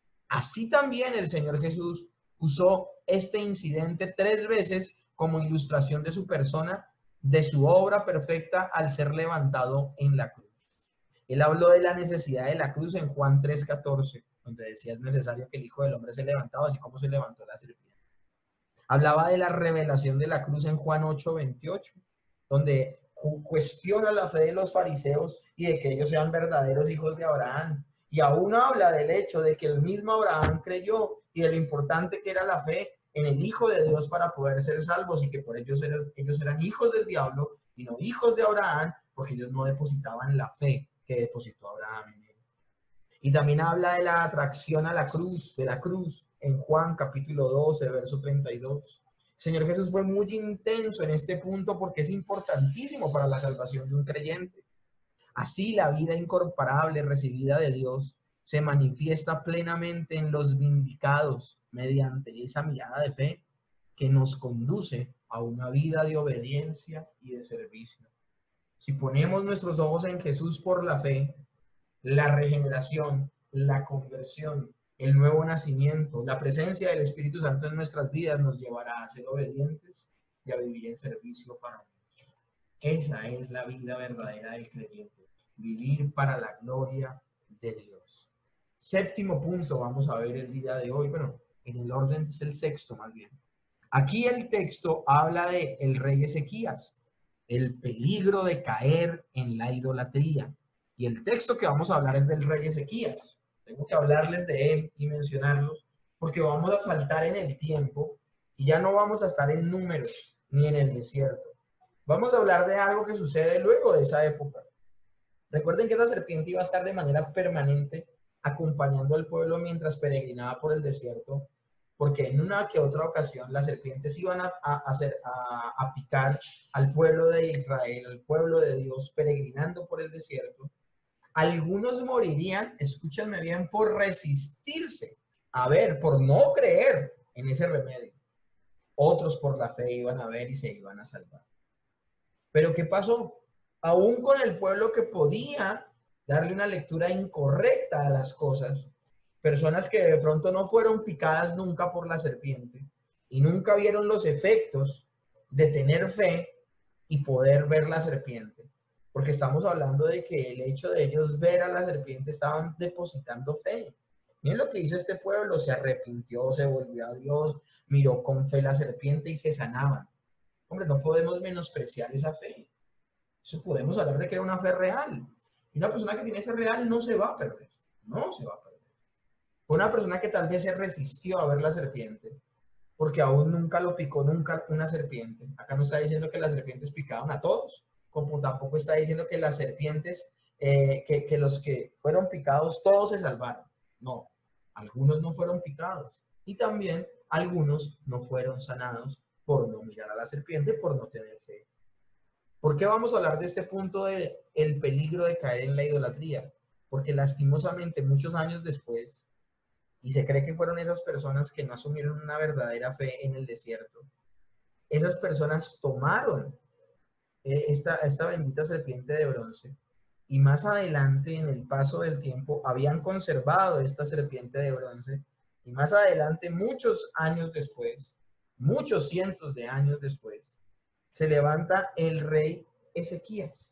Así también el Señor Jesús usó este incidente tres veces como ilustración de su persona, de su obra perfecta al ser levantado en la cruz. Él habló de la necesidad de la cruz en Juan tres catorce, donde decía es necesario que el Hijo del Hombre se levantara, así como se levantó la serpiente. Hablaba de la revelación de la cruz en Juan ocho veintiocho, donde cuestiona la fe de los fariseos y de que ellos sean verdaderos hijos de Abraham. Y aún habla del hecho de que el mismo Abraham creyó y de lo importante que era la fe en el Hijo de Dios para poder ser salvos, y que por ellos eran, ellos eran hijos del diablo y no hijos de Abraham, porque ellos no depositaban la fe que depositó Abraham en él. Y también habla de la atracción a la cruz, de la cruz, en Juan capítulo doce, verso treinta y dos. El Señor Jesús fue muy intenso en este punto porque es importantísimo para la salvación de un creyente. Así la vida incorporable recibida de Dios se manifiesta plenamente en los vindicados mediante esa mirada de fe que nos conduce a una vida de obediencia y de servicio. Si ponemos nuestros ojos en Jesús por la fe, la regeneración, la conversión, el nuevo nacimiento, la presencia del Espíritu Santo en nuestras vidas nos llevará a ser obedientes y a vivir en servicio para Dios. Esa es la vida verdadera del creyente, vivir para la gloria de Dios. Séptimo punto vamos a ver el día de hoy, bueno, en el orden es el sexto más bien. Aquí el texto habla de el rey Ezequías, el peligro de caer en la idolatría. Y el texto que vamos a hablar es del rey Ezequías. Tengo que hablarles de él y mencionarlos porque vamos a saltar en el tiempo y ya no vamos a estar en Números ni en el desierto. Vamos a hablar de algo que sucede luego de esa época. Recuerden que esa serpiente iba a estar de manera permanente acompañando al pueblo mientras peregrinaba por el desierto, porque en una que otra ocasión las serpientes iban a, a, hacer, a, a picar al pueblo de Israel, al pueblo de Dios, peregrinando por el desierto. Algunos morirían, escúchenme bien, por resistirse, a ver, por no creer en ese remedio. Otros por la fe iban a ver y se iban a salvar. Pero ¿qué pasó? Aún con el pueblo que podía darle una lectura incorrecta a las cosas, personas que de pronto no fueron picadas nunca por la serpiente y nunca vieron los efectos de tener fe y poder ver la serpiente. Porque estamos hablando de que el hecho de ellos ver a la serpiente estaban depositando fe. Miren lo que hizo este pueblo, se arrepintió, se volvió a Dios, miró con fe la serpiente y se sanaban. Hombre, no podemos menospreciar esa fe. Eso podemos hablar de que era una fe real. Y una persona que tiene fe real no se va a perder, no se va a perder. Una persona que tal vez se resistió a ver la serpiente, porque aún nunca lo picó nunca una serpiente. Acá no está diciendo que las serpientes picaban a todos, como tampoco está diciendo que las serpientes, eh, que, que los que fueron picados, todos se salvaron. No, algunos no fueron picados. Y también algunos no fueron sanados por no mirar a la serpiente, por no tener fe. ¿Por qué vamos a hablar de este punto de el peligro de caer en la idolatría? Porque lastimosamente muchos años después, y se cree que fueron esas personas que no asumieron una verdadera fe en el desierto, esas personas tomaron eh, esta, esta bendita serpiente de bronce y más adelante en el paso del tiempo habían conservado esta serpiente de bronce y más adelante, muchos años después, muchos cientos de años después, se levanta el rey Ezequías.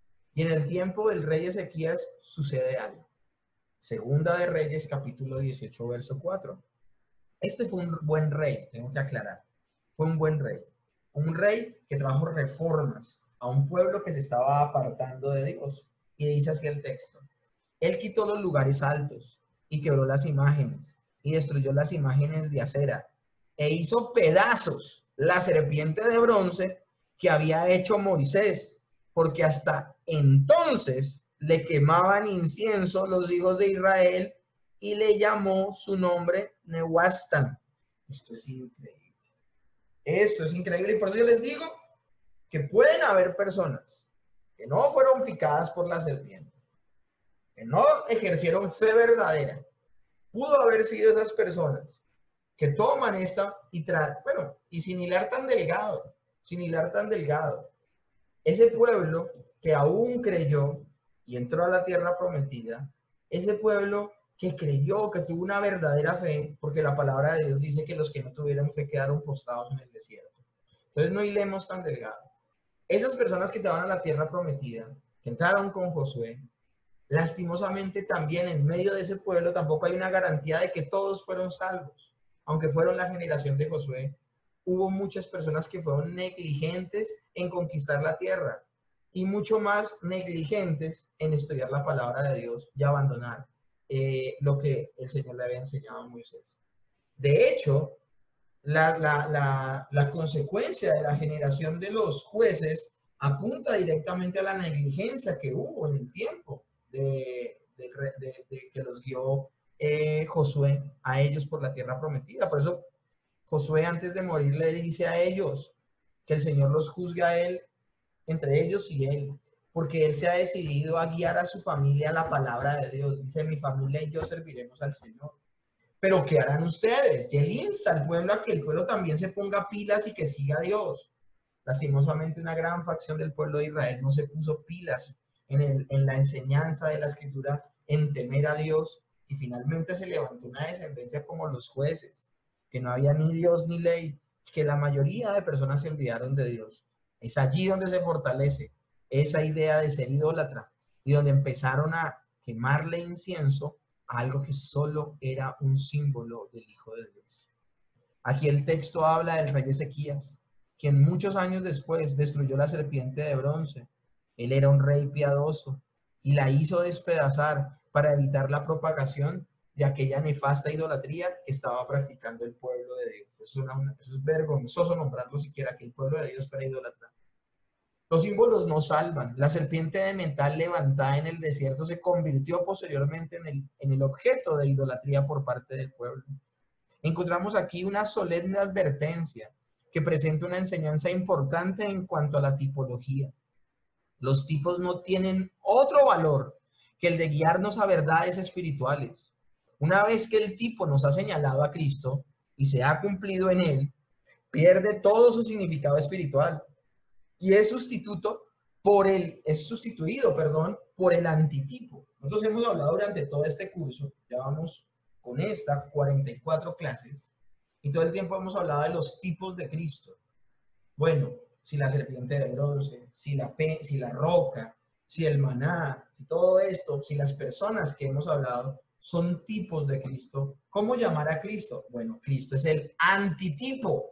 Y en el tiempo del rey Ezequías sucede algo. Segunda de Reyes, capítulo dieciocho, verso cuatro. Este fue un buen rey, tengo que aclarar. Fue un buen rey. Un rey que trajo reformas a un pueblo que se estaba apartando de Dios. Y dice así el texto. Él quitó los lugares altos y quebró las imágenes y destruyó las imágenes de acera e hizo pedazos la serpiente de bronce que había hecho Moisés, porque hasta entonces le quemaban incienso los hijos de Israel y le llamó su nombre Nehuastan. Esto es increíble. Esto es increíble y por eso yo les digo que pueden haber personas que no fueron picadas por la serpiente, que no ejercieron fe verdadera. Pudo haber sido esas personas que toman esta y traen, bueno, y sin hilar tan delgado, sin hilar tan delgado. Ese pueblo que aún creyó y entró a la tierra prometida, ese pueblo que creyó, que tuvo una verdadera fe, porque la palabra de Dios dice que los que no tuvieron fe quedaron postrados en el desierto. Entonces no hilemos tan delgado. Esas personas que estaban a la tierra prometida, que entraron con Josué, lastimosamente también en medio de ese pueblo tampoco hay una garantía de que todos fueron salvos. Aunque fueron la generación de Josué, hubo muchas personas que fueron negligentes en conquistar la tierra y mucho más negligentes en estudiar la palabra de Dios y abandonar eh, lo que el Señor le había enseñado a Moisés. De hecho, la, la, la, la consecuencia de la generación de los jueces apunta directamente a la negligencia que hubo en el tiempo de, de, de, de que los guió eh, Josué a ellos por la tierra prometida. Por eso Josué antes de morir le dice a ellos que el Señor los juzgue a él, entre ellos y él, porque él se ha decidido a guiar a su familia a la palabra de Dios. Dice, mi familia y yo serviremos al Señor. Pero ¿qué harán ustedes? Y él insta al pueblo a que el pueblo también se ponga pilas y que siga a Dios. Lastimosamente una gran facción del pueblo de Israel no se puso pilas en, el, en la enseñanza de la Escritura, en temer a Dios, y finalmente se levantó una descendencia como los jueces, que no había ni Dios ni ley, que la mayoría de personas se olvidaron de Dios. Es allí donde se fortalece esa idea de ser idólatra y donde empezaron a quemarle incienso a algo que solo era un símbolo del Hijo de Dios. Aquí el texto habla del rey Ezequías, quien muchos años después destruyó la serpiente de bronce. Él era un rey piadoso y la hizo despedazar para evitar la propagación de aquella nefasta idolatría que estaba practicando el pueblo de Dios. Eso es, una, eso es vergonzoso nombrarlo siquiera, que el pueblo de Dios fuera idólatra. Los símbolos no salvan. La serpiente de metal levantada en el desierto se convirtió posteriormente en el, en el objeto de idolatría por parte del pueblo. Encontramos aquí una solemne advertencia que presenta una enseñanza importante en cuanto a la tipología. Los tipos no tienen otro valor que el de guiarnos a verdades espirituales. Una vez que el tipo nos ha señalado a Cristo y se ha cumplido en él, pierde todo su significado espiritual y es sustituto por el, es sustituido, perdón, por el antitipo. Nosotros hemos hablado durante todo este curso, ya vamos con esta cuarenta y cuatro clases, y todo el tiempo hemos hablado de los tipos de Cristo. Bueno, si la serpiente de bronce, si la, pe, si la roca, si el maná, si todo esto, si las personas que hemos hablado son tipos de Cristo. ¿Cómo llamar a Cristo? Bueno, Cristo es el antitipo.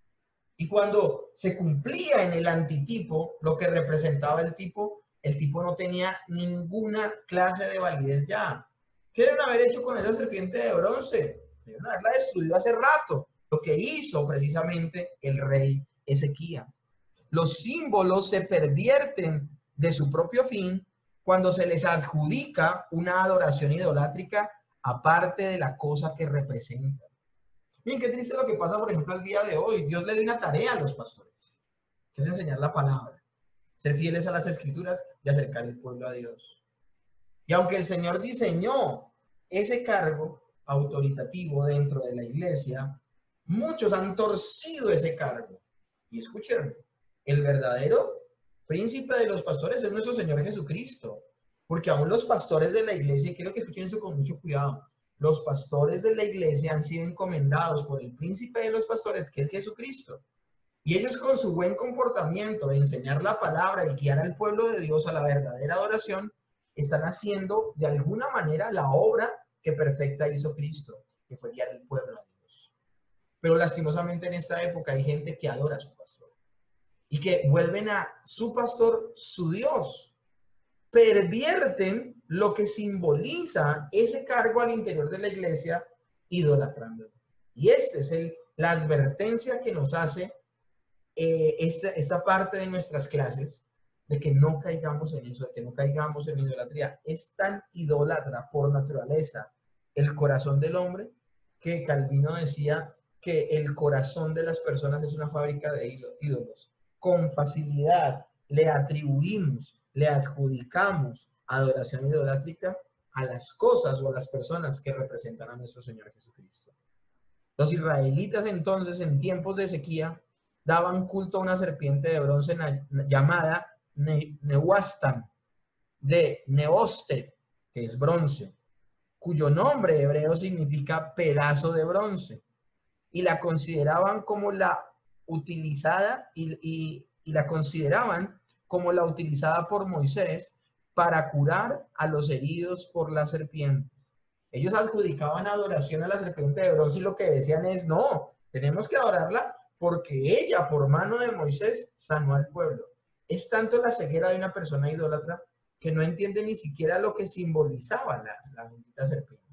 Y cuando se cumplía en el antitipo lo que representaba el tipo, el tipo no tenía ninguna clase de validez ya. ¿Qué deben haber hecho con esa serpiente de bronce? Deben haberla destruido hace rato. Lo que hizo precisamente el rey Ezequías. Los símbolos se pervierten de su propio fin cuando se les adjudica una adoración idolátrica aparte de la cosa que representan. Miren qué triste lo que pasa, por ejemplo, al día de hoy. Dios le dio una tarea a los pastores, que es enseñar la palabra, ser fieles a las escrituras y acercar el pueblo a Dios. Y aunque el Señor diseñó ese cargo autoritativo dentro de la iglesia, muchos han torcido ese cargo. Y escuchen, el verdadero príncipe de los pastores es nuestro Señor Jesucristo. Porque aún los pastores de la iglesia, y quiero que escuchen eso con mucho cuidado, los pastores de la iglesia han sido encomendados por el príncipe de los pastores, que es Jesucristo. Y ellos, con su buen comportamiento de enseñar la palabra y guiar al pueblo de Dios a la verdadera adoración, están haciendo de alguna manera la obra que perfecta hizo Cristo, que fue guiar al pueblo a Dios. Pero lastimosamente en esta época hay gente que adora a su pastor y que vuelven a su pastor su Dios. Pervierten lo que simboliza ese cargo al interior de la iglesia, idolatrando. Y esta es el, la advertencia que nos hace eh, esta, esta parte de nuestras clases, de que no caigamos en eso, de que no caigamos en idolatría. Es tan idólatra por naturaleza el corazón del hombre, que Calvino decía que el corazón de las personas es una fábrica de ídolos. Con facilidad le atribuimos, le adjudicamos adoración idolátrica a las cosas o a las personas que representan a nuestro Señor Jesucristo. Los israelitas entonces, en tiempos de sequía, daban culto a una serpiente de bronce llamada ne Nehuastan, de Neoste, que es bronce, cuyo nombre hebreo significa pedazo de bronce, y la consideraban como la utilizada y, y, y la consideraban como la utilizada por Moisés para curar a los heridos por las serpientes. Ellos adjudicaban adoración a la serpiente de bronce y lo que decían es, no, tenemos que adorarla porque ella, por mano de Moisés, sanó al pueblo. Es tanto la ceguera de una persona idólatra que no entiende ni siquiera lo que simbolizaba la, la bendita serpiente.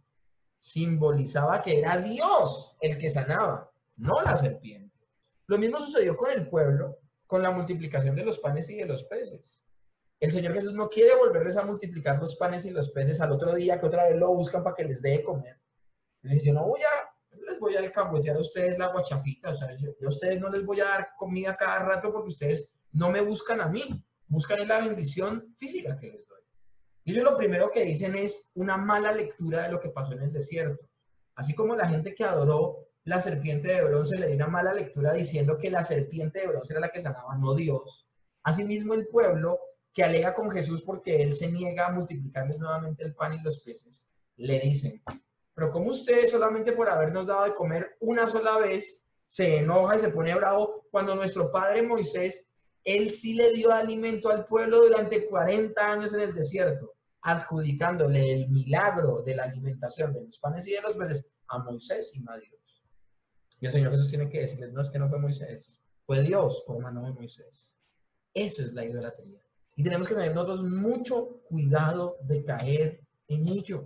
Simbolizaba que era Dios el que sanaba, no la serpiente. Lo mismo sucedió con el pueblo, con la multiplicación de los panes y de los peces. El Señor Jesús no quiere volverles a multiplicar los panes y los peces al otro día que otra vez lo buscan para que les dé de comer. Dice, yo no voy a, no les voy a alcahuetear a ustedes la guachafita, o sea, yo, yo a ustedes no les voy a dar comida cada rato porque ustedes no me buscan a mí, buscan en la bendición física que les doy. Y ellos lo primero que dicen es una mala lectura de lo que pasó en el desierto. Así como la gente que adoró la serpiente de bronce le dio una mala lectura diciendo que la serpiente de bronce era la que sanaba, no Dios. Asimismo el pueblo que alega con Jesús porque él se niega a multiplicarles nuevamente el pan y los peces, le dicen, pero como ustedes solamente por habernos dado de comer una sola vez, se enoja y se pone bravo cuando nuestro padre Moisés, él sí le dio alimento al pueblo durante cuarenta años en el desierto, adjudicándole el milagro de la alimentación de los panes y de los peces a Moisés y no a Dios. Y el Señor Jesús tiene que decirles, no, es que no fue Moisés, fue Dios por mano de Moisés. Eso es la idolatría. Y tenemos que tener nosotros mucho cuidado de caer en ello.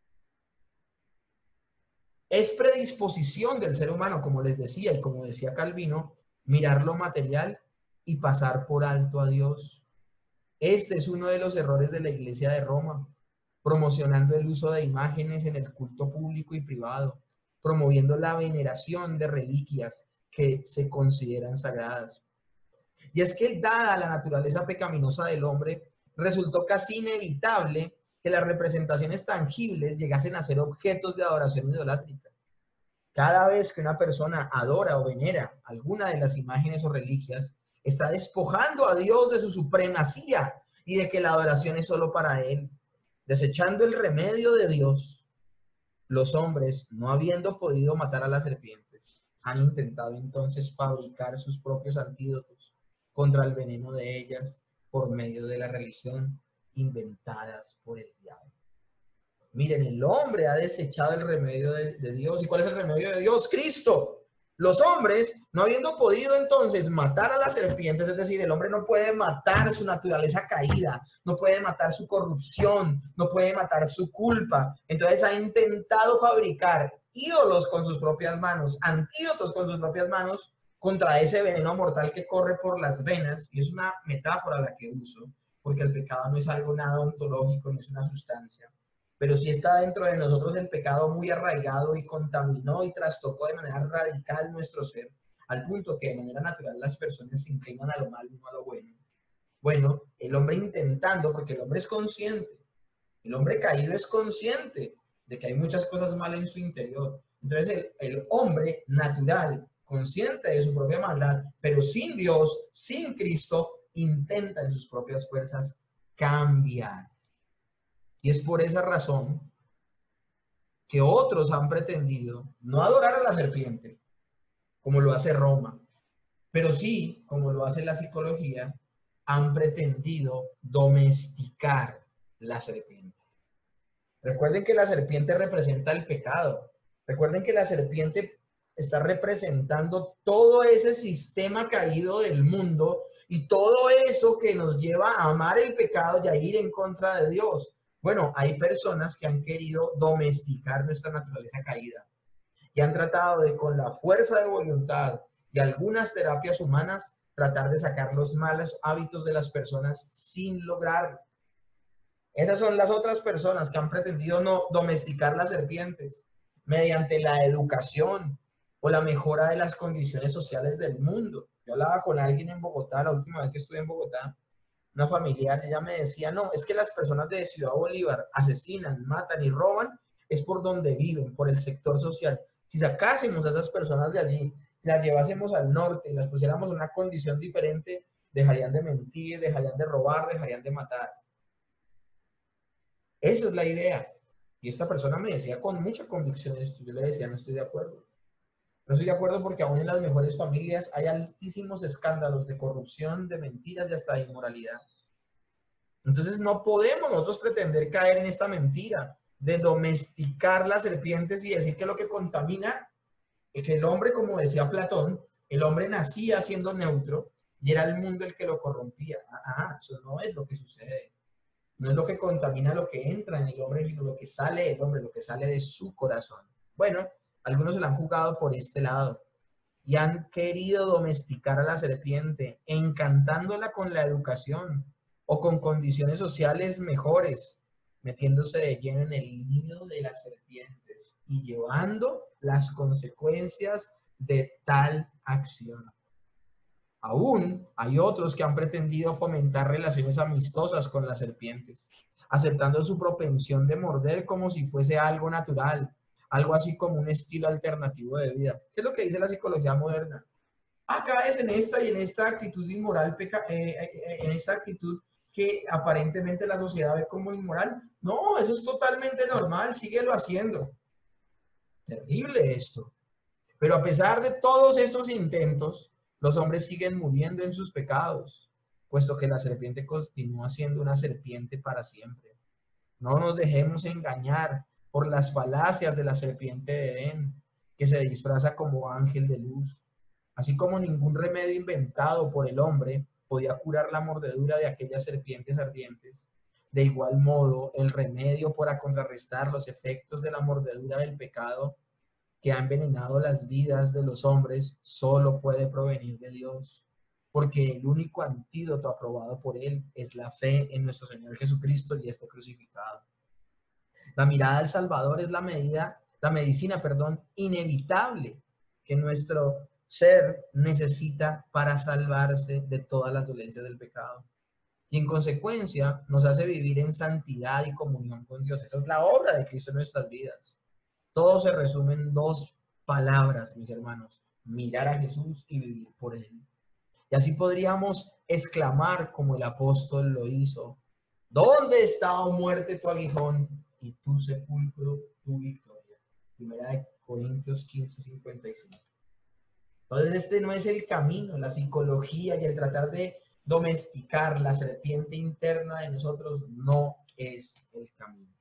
Es predisposición del ser humano, como les decía y como decía Calvino, mirar lo material y pasar por alto a Dios. Este es uno de los errores de la Iglesia de Roma, promocionando el uso de imágenes en el culto público y privado, promoviendo la veneración de reliquias que se consideran sagradas. Y es que, dada la naturaleza pecaminosa del hombre, resultó casi inevitable que las representaciones tangibles llegasen a ser objetos de adoración idolátrica. Cada vez que una persona adora o venera alguna de las imágenes o reliquias, está despojando a Dios de su supremacía y de que la adoración es solo para Él, desechando el remedio de Dios. Los hombres, no habiendo podido matar a las serpientes, han intentado entonces fabricar sus propios antídotos contra el veneno de ellas por medio de la religión inventadas por el diablo. Miren, el hombre ha desechado el remedio de, de Dios. ¿Y cuál es el remedio de Dios? Cristo. Los hombres, no habiendo podido entonces matar a las serpientes, es decir, el hombre no puede matar su naturaleza caída, no puede matar su corrupción, no puede matar su culpa. Entonces ha intentado fabricar ídolos con sus propias manos, antídotos con sus propias manos contra ese veneno mortal que corre por las venas. Y es una metáfora la que uso, porque el pecado no es algo nada ontológico, no es una sustancia. pero sí está dentro de nosotros el pecado muy arraigado y contaminó y trastocó de manera radical nuestro ser, al punto que de manera natural las personas se inclinan a lo malo y no a lo bueno. Bueno, el hombre intentando, porque el hombre es consciente, el hombre caído es consciente de que hay muchas cosas malas en su interior. Entonces el, el hombre natural, consciente de su propia maldad, pero sin Dios, sin Cristo, intenta en sus propias fuerzas cambiar. Y es por esa razón que otros han pretendido no adorar a la serpiente, como lo hace Roma, pero sí, como lo hace la psicología, han pretendido domesticar la serpiente. Recuerden que la serpiente representa el pecado. Recuerden que la serpiente está representando todo ese sistema caído del mundo y todo eso que nos lleva a amar el pecado y a ir en contra de Dios. Bueno, hay personas que han querido domesticar nuestra naturaleza caída y han tratado de, con la fuerza de voluntad y algunas terapias humanas, tratar de sacar los malos hábitos de las personas sin lograrlo. Esas son las otras personas que han pretendido no domesticar las serpientes mediante la educación o la mejora de las condiciones sociales del mundo. Yo hablaba con alguien en Bogotá, la última vez que estuve en Bogotá, una familiar, ella me decía, no, es que las personas de Ciudad Bolívar asesinan, matan y roban, es por donde viven, por el sector social. Si sacásemos a esas personas de allí, las llevásemos al norte y las pusiéramos en una condición diferente, dejarían de mentir, dejarían de robar, dejarían de matar. Esa es la idea. Y esta persona me decía con mucha convicción esto. Yo le decía, no estoy de acuerdo. No estoy de acuerdo porque aún en las mejores familias hay altísimos escándalos de corrupción, de mentiras y hasta de inmoralidad. Entonces no podemos nosotros pretender caer en esta mentira de domesticar las serpientes y decir que lo que contamina es que el hombre, como decía Platón, el hombre nacía siendo neutro y era el mundo el que lo corrompía. Ah, eso no es lo que sucede. No es lo que contamina lo que entra en el hombre, sino lo que sale del hombre, lo que sale de su corazón. Bueno, algunos se la han jugado por este lado y han querido domesticar a la serpiente, encantándola con la educación o con condiciones sociales mejores, metiéndose de lleno en el nido de las serpientes y llevando las consecuencias de tal acción. Aún hay otros que han pretendido fomentar relaciones amistosas con las serpientes, aceptando su propensión de morder como si fuese algo natural, algo así como un estilo alternativo de vida. ¿Qué es lo que dice la psicología moderna? Ah, caes en esta y en esta actitud inmoral, peca, eh, eh, en esta actitud que aparentemente la sociedad ve como inmoral. No, eso es totalmente normal, síguelo haciendo. Terrible esto. Pero a pesar de todos estos intentos, los hombres siguen muriendo en sus pecados, puesto que la serpiente continúa siendo una serpiente para siempre. No nos dejemos engañar por las falacias de la serpiente de Edén, que se disfraza como ángel de luz. Así como ningún remedio inventado por el hombre podía curar la mordedura de aquellas serpientes ardientes, de igual modo el remedio para contrarrestar los efectos de la mordedura del pecado que ha envenenado las vidas de los hombres solo puede provenir de Dios, porque el único antídoto aprobado por Él es la fe en nuestro Señor Jesucristo y este crucificado. La mirada del Salvador es la medida, la medicina, perdón, inevitable que nuestro ser necesita para salvarse de todas las dolencias del pecado. Y en consecuencia nos hace vivir en santidad y comunión con Dios. Esa es la obra de Cristo en nuestras vidas. Todo se resume en dos palabras, mis hermanos: mirar a Jesús y vivir por Él. Y así podríamos exclamar como el apóstol lo hizo: ¿dónde está, oh muerte, tu aguijón y tu sepulcro, tu victoria? Primera de Corintios quince, cincuenta y cinco. Entonces este no es el camino. La psicología y el tratar de domesticar la serpiente interna de nosotros no es el camino.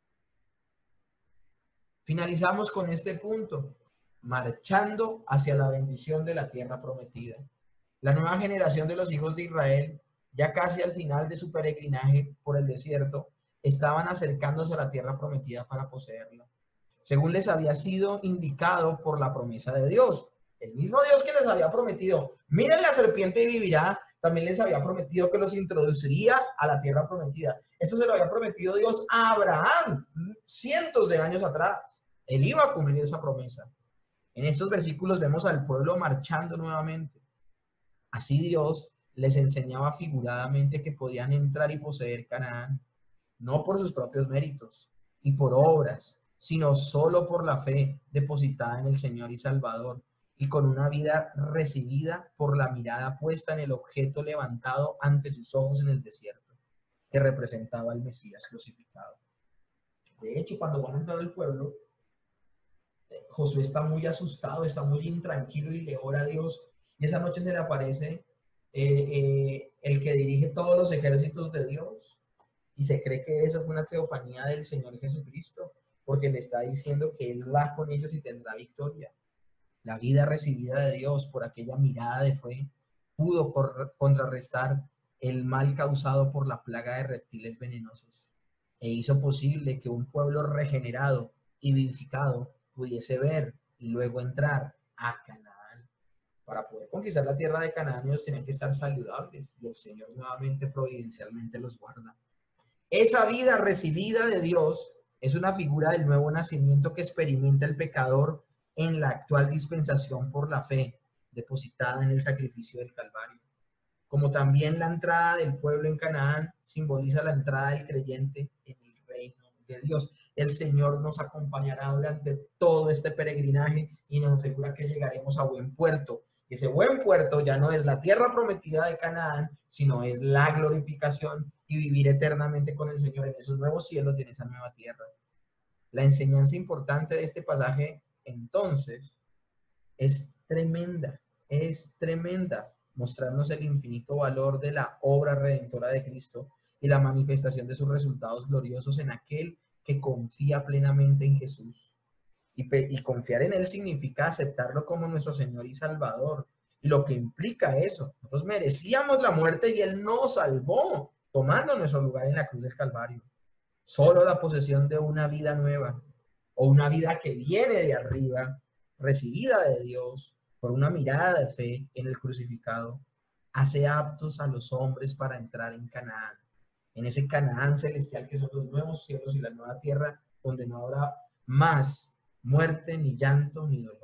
Finalizamos con este punto: marchando hacia la bendición de la tierra prometida. La nueva generación de los hijos de Israel, ya casi al final de su peregrinaje por el desierto, estaban acercándose a la tierra prometida para poseerla, según les había sido indicado por la promesa de Dios. El mismo Dios que les había prometido: miren la serpiente y vivirá, también les había prometido que los introduciría a la tierra prometida. Esto se lo había prometido Dios a Abraham cientos de años atrás. Él iba a cumplir esa promesa. En estos versículos vemos al pueblo marchando nuevamente. Así Dios les enseñaba figuradamente que podían entrar y poseer Canaán, no por sus propios méritos y por obras, sino solo por la fe depositada en el Señor y Salvador, y con una vida recibida por la mirada puesta en el objeto levantado ante sus ojos en el desierto, que representaba al Mesías crucificado. De hecho, cuando van a entrar al pueblo, Josué está muy asustado, está muy intranquilo y le ora a Dios, y esa noche se le aparece eh, eh, el que dirige todos los ejércitos de Dios, y se cree que eso fue una teofanía del Señor Jesucristo, porque le está diciendo que Él va con ellos y tendrá victoria. La vida recibida de Dios por aquella mirada de fe pudo contrarrestar el mal causado por la plaga de reptiles venenosos, e hizo posible que un pueblo regenerado y vivificado pudiese ver y luego entrar a Canaán. Para poder conquistar la tierra de Canaán, ellos tenían que estar saludables, y el Señor nuevamente providencialmente los guarda. Esa vida recibida de Dios es una figura del nuevo nacimiento que experimenta el pecador en la actual dispensación por la fe depositada en el sacrificio del Calvario. Como también la entrada del pueblo en Canaán simboliza la entrada del creyente en el reino de Dios. El Señor nos acompañará durante todo este peregrinaje y nos asegura que llegaremos a buen puerto. Y ese buen puerto ya no es la tierra prometida de Canaán, sino es la glorificación y vivir eternamente con el Señor en esos nuevos cielos y en esa nueva tierra. La enseñanza importante de este pasaje, entonces, es tremenda, es tremenda, mostrarnos el infinito valor de la obra redentora de Cristo y la manifestación de sus resultados gloriosos en aquel que confía plenamente en Jesús. Y, y confiar en Él significa aceptarlo como nuestro Señor y Salvador. Y lo que implica eso, nosotros merecíamos la muerte y Él nos salvó, tomando nuestro lugar en la cruz del Calvario. Solo la posesión de una vida nueva, o una vida que viene de arriba, recibida de Dios, por una mirada de fe en el crucificado, hace aptos a los hombres para entrar en Canaán, en ese Canaán celestial que son los nuevos cielos y la nueva tierra, donde no habrá más muerte, ni llanto, ni dolor.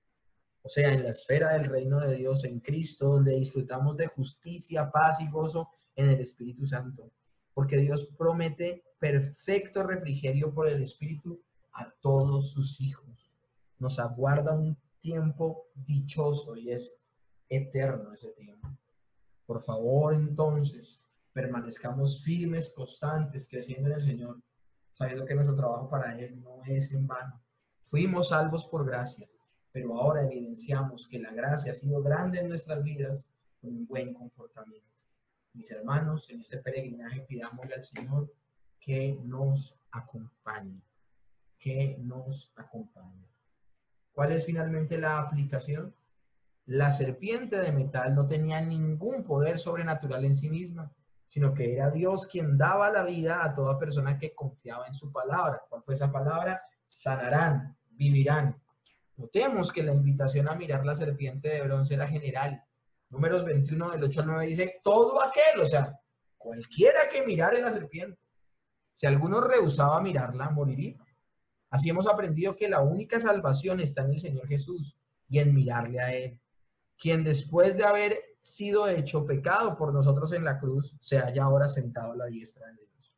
O sea, en la esfera del reino de Dios en Cristo, donde disfrutamos de justicia, paz y gozo en el Espíritu Santo, porque Dios promete perfecto refrigerio por el Espíritu a todos sus hijos. Nos aguarda un tiempo dichoso y es eterno ese tiempo. Por favor, entonces, permanezcamos firmes, constantes, creciendo en el Señor, sabiendo que nuestro trabajo para Él no es en vano. Fuimos salvos por gracia, pero ahora evidenciamos que la gracia ha sido grande en nuestras vidas con un buen comportamiento. Mis hermanos, en este peregrinaje pidámosle al Señor que nos acompañe, que nos acompañe. ¿Cuál es finalmente la aplicación? La serpiente de metal no tenía ningún poder sobrenatural en sí misma, sino que era Dios quien daba la vida a toda persona que confiaba en su palabra. ¿Cuál fue esa palabra? Sanarán, vivirán. Notemos que la invitación a mirar la serpiente de bronce era general. Números veintiuno del ocho al nueve dice, todo aquel, o sea, cualquiera que mirare la serpiente. Si alguno rehusaba mirarla, moriría. Así hemos aprendido que la única salvación está en el Señor Jesús y en mirarle a Él, quien después de haber sido hecho pecado por nosotros en la cruz, se halla ahora sentado a la diestra de Dios.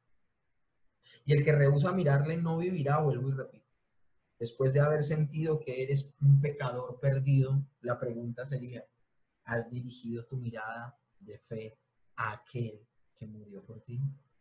Y el que rehúsa mirarle no vivirá, vuelvo y repito. Después de haber sentido que eres un pecador perdido, la pregunta sería, ¿has dirigido tu mirada de fe a aquel que murió por ti?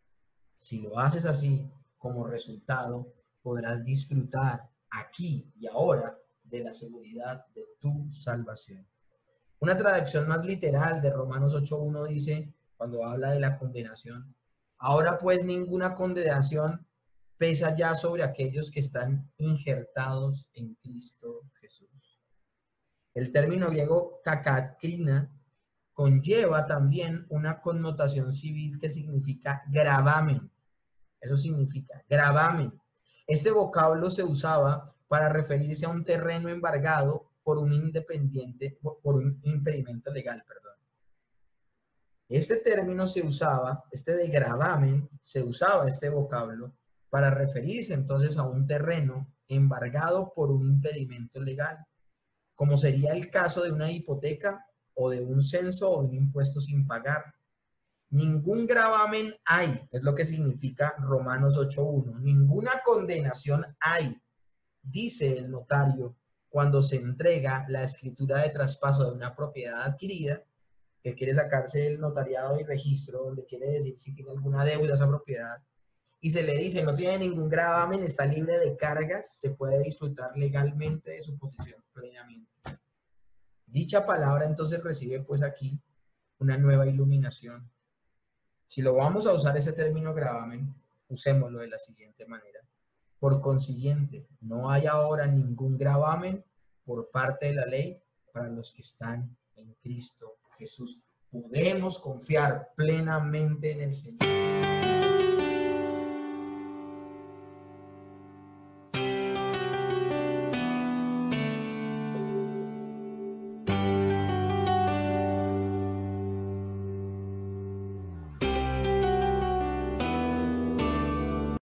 Si lo haces así, como resultado, podrás disfrutar aquí y ahora de la seguridad de tu salvación. Una traducción más literal de Romanos ocho uno dice, cuando habla de la condenación, ahora pues ninguna condenación pesa ya sobre aquellos que están injertados en Cristo Jesús. El término griego kakakrina conlleva también una connotación civil que significa gravamen. Eso significa gravamen. Este vocablo se usaba para referirse a un terreno embargado por un independiente, por un impedimento legal, perdón. Este término se usaba, este de gravamen, se usaba este vocablo para referirse entonces a un terreno embargado por un impedimento legal, como sería el caso de una hipoteca o de un censo o un impuesto sin pagar. Ningún gravamen hay, es lo que significa Romanos ocho uno. Ninguna condenación hay, dice el notario, cuando se entrega la escritura de traspaso de una propiedad adquirida, que quiere sacarse el notariado y registro, donde quiere decir si tiene alguna deuda esa propiedad, y se le dice no tiene ningún gravamen, está libre de cargas, se puede disfrutar legalmente de su posición plenamente. Dicha palabra entonces recibe pues aquí una nueva iluminación. Si lo vamos a usar ese término gravamen, usémoslo de la siguiente manera. Por consiguiente, no hay ahora ningún gravamen por parte de la ley para los que están en Cristo Jesús. Podemos confiar plenamente en el Señor.